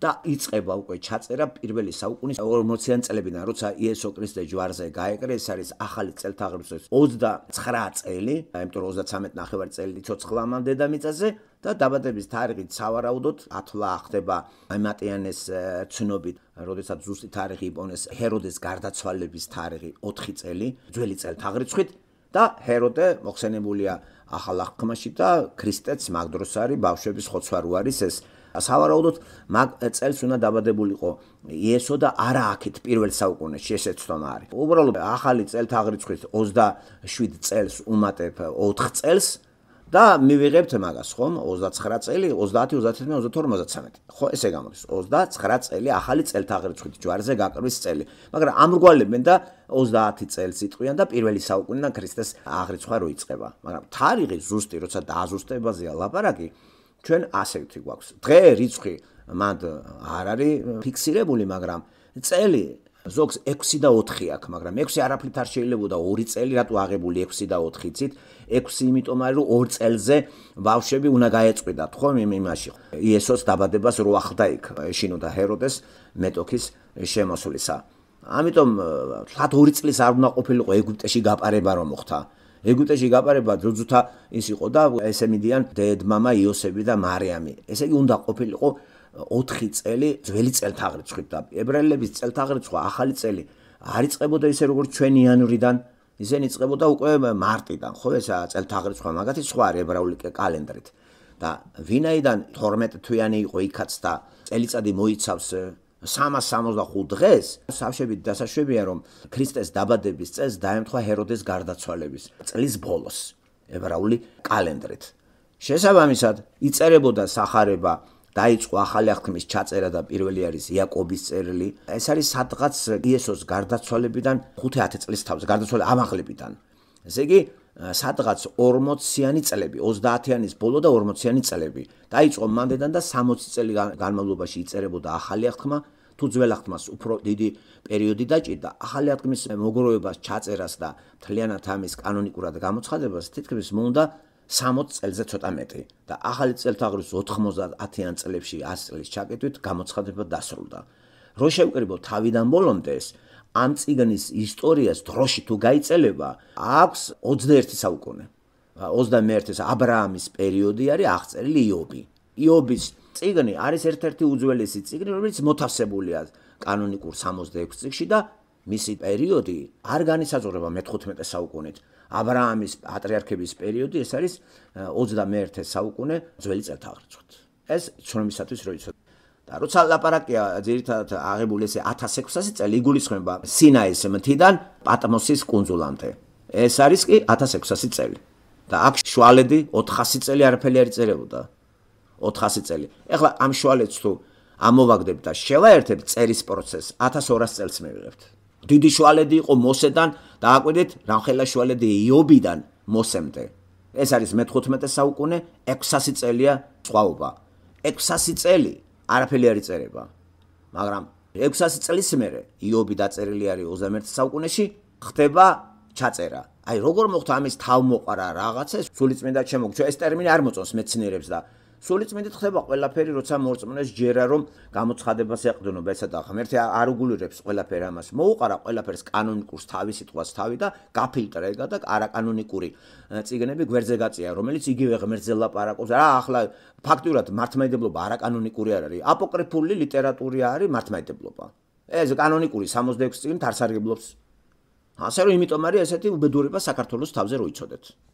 და იწყება უკვე ჩაწერა პირველი საუკუნის ორმოციანი წლებიდან, როცა იესო ქრისტე ჯვარზე გაეკრა, ეს არის ახალი წელთაღრიცხვის ოცდაცხრა წელი, იმიტომ რომ ოცდაცამეტი ნახევარი წელი ცოცხლამა დედამიწაზე და დაბადების თარიღით სავარაუდოდ ათვლა ხდება მატიანეს ცნობით, როდესაც ზუსტი თარიღი იპოვნეს ჰეროდეს გარდაცვალების თარიღი ოთხი წელი, ძველი წელთაღრიცხვით და ჰეროდე მოხსენებულია ახალ აღთქმაში და ქრისტეც მაგ დროს არის ბავშვების ხოცვა რო არის ეს სავარაუდოდ მაგ წელს უნდა დაბადებულიყო იესო და არა აქეთ პირველ საუკუნეში ესეც თომა არის. უბრალოდ ახალი წელთაღრიცხვის ოცდაშვიდ წელს უმატებ ოთხ წელს და მივიღებთ მაგას, ხომ? ოცდაცხრა წელი, ოცდაათი, ოცდათერთმეტი, ოცდათორი, ოცდაცამეტი. ხო, ესე გამოდის. ოცდაცხრა წელი ახალი წელთაღრიცხვით ჯვარზე გაკრვის წელი. მაგრამ ამრგვალებენ და ოცდაათი წელს იტყვიან და პირველი საუკუნიდან ქრისტეს აღრიცხვა რო იწყება. მაგრამ თარიღი ზუსტი, როცა დააზუსტებაზეა ლაპარაკი, ჩვენ ასეთი გვაქვს. დღე რიცხვი მანდ არ არის ფიქსირებული, მაგრამ წელი ზოგს ექვსი და ოთხი აქვს, მაგრამ ექვსი არაფრით არ შეიძლებოდა ორი წელი, რატო აღებული ექვსი და ოთხი იცით? ექვსი იმიტომ არის, რომ ორ წელზე ბავშვები უნდა გაეწყვიდათ, ხო, იმაში. იესოს დაბადებას რო ახლდა იქ, ეშინოდა ჰეროდეს მეტოქის შემოსვლისა. ამიტომ თლათ ორი წლის არ უნდა ყოფილიყო ეგვიპტეში გაპარება რომ მოხდა. ეგვიპტეში გაპარება ძუძუთა ის იყო და ესე მიდიან დედმამა იოსები და მარიამი. ესე იგი უნდა ყოფილიყო ოთხი წელი ძველი წელთაღრიცხვით და ებრაელების წელთაღრიცხვა ახალი წელი არ იწყებოდა ისე როგორც ჩვენ იანვრიდან, ისინი იწყებოდა უკვე მარტიდან, ხო ესა წელთაღრიცხვა მაგათი სხვა ებრაული კალენდრით. და ვინაიდან თორმეტი თვიანი იყო იქაც და წელიწადი მოიცავს სამას სამოცდახუთ დღეს, სამშობლოდ დასაშვებია რომ ქრისტეს დაბადების წელს დაემთხვა ჰეროდეს გარდაცვალების წლის ბოლოს ებრაული კალენდრით. შესაბამისად იწერებოდა სახარება დაიწყო ახალი აღთქმის ჩაწერა და პირველი არის იაკობის წერილი. ეს არის სადღაც იესოს გარდაცვალებიდან ხუთი-ათი წლის თავზე, გარდაცვალების ამაღლებიდან. ესე იგი, სადღაც ორმოციანი წლები, ოცდაათიანის ბოლო და ორმოციანი წლები. დაიწყო მანდედან და სამოცი წელი განმავლობაში იწერებოდა ახალი აღთქმა, თუ ძველ აღთქმას უფრო დიდი პერიოდი დაჭირდა. ახალი აღთქმის მოგროვებას, ჩაწერას და მთლიანად ამის კანონიკურად გამოცხადებას თითქმის მოუნდა სამოცი წელზე ცოტა მეტი და ახალი წელთაღრიცხვის ოთხმოცდაათიან წლებში ასი წლის ჩაკეტვით გამოცხადება დასრულდა. რო შევკრიბო თავიდან ბოლომდე ეს ამ წიგნის ისტორიას დროში თუ გაიწელება, აქვს ოცდაერთი საუკუნე. ოცდამეერთე ა ბრა ამის პერიოდი არის აღწერილი იობი. იობის წიგნი არის ერთ-ერთი უძველესი წიგნი, რომელიც მოთავსებულია კანონიკურ სამოცდაექვსი წიგნში და მისი პერიოდი არ განისაზღვრება მეთხუთმეტე საუკუნით. ა ბრა ამის პატრიარქების პერიოდი ეს არის ოცდამეერთე საუკუნე ძველი წელთაღრიცხვით. ეს ცნობისათვის რო იცოდეთ. და როცა ლაპარაკია ძირითადად აღებული ესე ათას ექვსასი წელი იგულისხმება სინაის მთიდან პატმოსის კუნძულამდე. ეს არის კი ათას ექვსასი წელი. და აქ შუალედი ოთხასი წელი არაფერი არ იწერებოდა. ოთხასი წელი. ეხლა ამ შუალედს თუ ამოვაგდებ და შევაერთებ წერის პროცესს ათას ორასი წელს მივიღებთ. დიდი შუალედი იყო მოსედან და აკვირდით რამხელა შუალედი იობიდან მოსემდე. ეს არის მეთხუთმეტე საუკუნე, ექვსასი წელია სხვაობა. ექვსასი წელი არაფერი არ იწერება. მაგრამ ექვსასი წლის მერე იობი დაწერილი არის ოცდამეერთე საუკუნეში, ხდება ჩაწერა. აი როგორ მოხდა ამის თავმოყარა რაღაცა, სულიწმინდა შემოგჩა ეს ტერმინი არ მოწონს მეცნიერებს და სულიწმინდით ხდება ყველაფერი, როცა მორწმუნეს ჯერა რომ გამოცხადებას ეყრდნობა ესა და ღმერთი არ უგულირებს ყველაფერ ამას. მოუყარა ყველაფერს კანონიკურს თავი სიტყვას თავი და გაფილტრება და არაკანონიკური წიგნები გვერდზე გაწია, რომელიც იგივე ღმერთზე ლაპარაკობს. რა ახლა ფაქტურად მართლმადიდებლობა არაკანონიკური არ არის. აპოკრიფული ლიტერატურა არის მართლმადიდებლობა. ეს კანონიკური სამოცდაექვსი წიგნით არ სარგებლობს. ასე რომ იმიტომ არის ესეთი უბედურება საქართველოს თავზე რო იცოდეთ.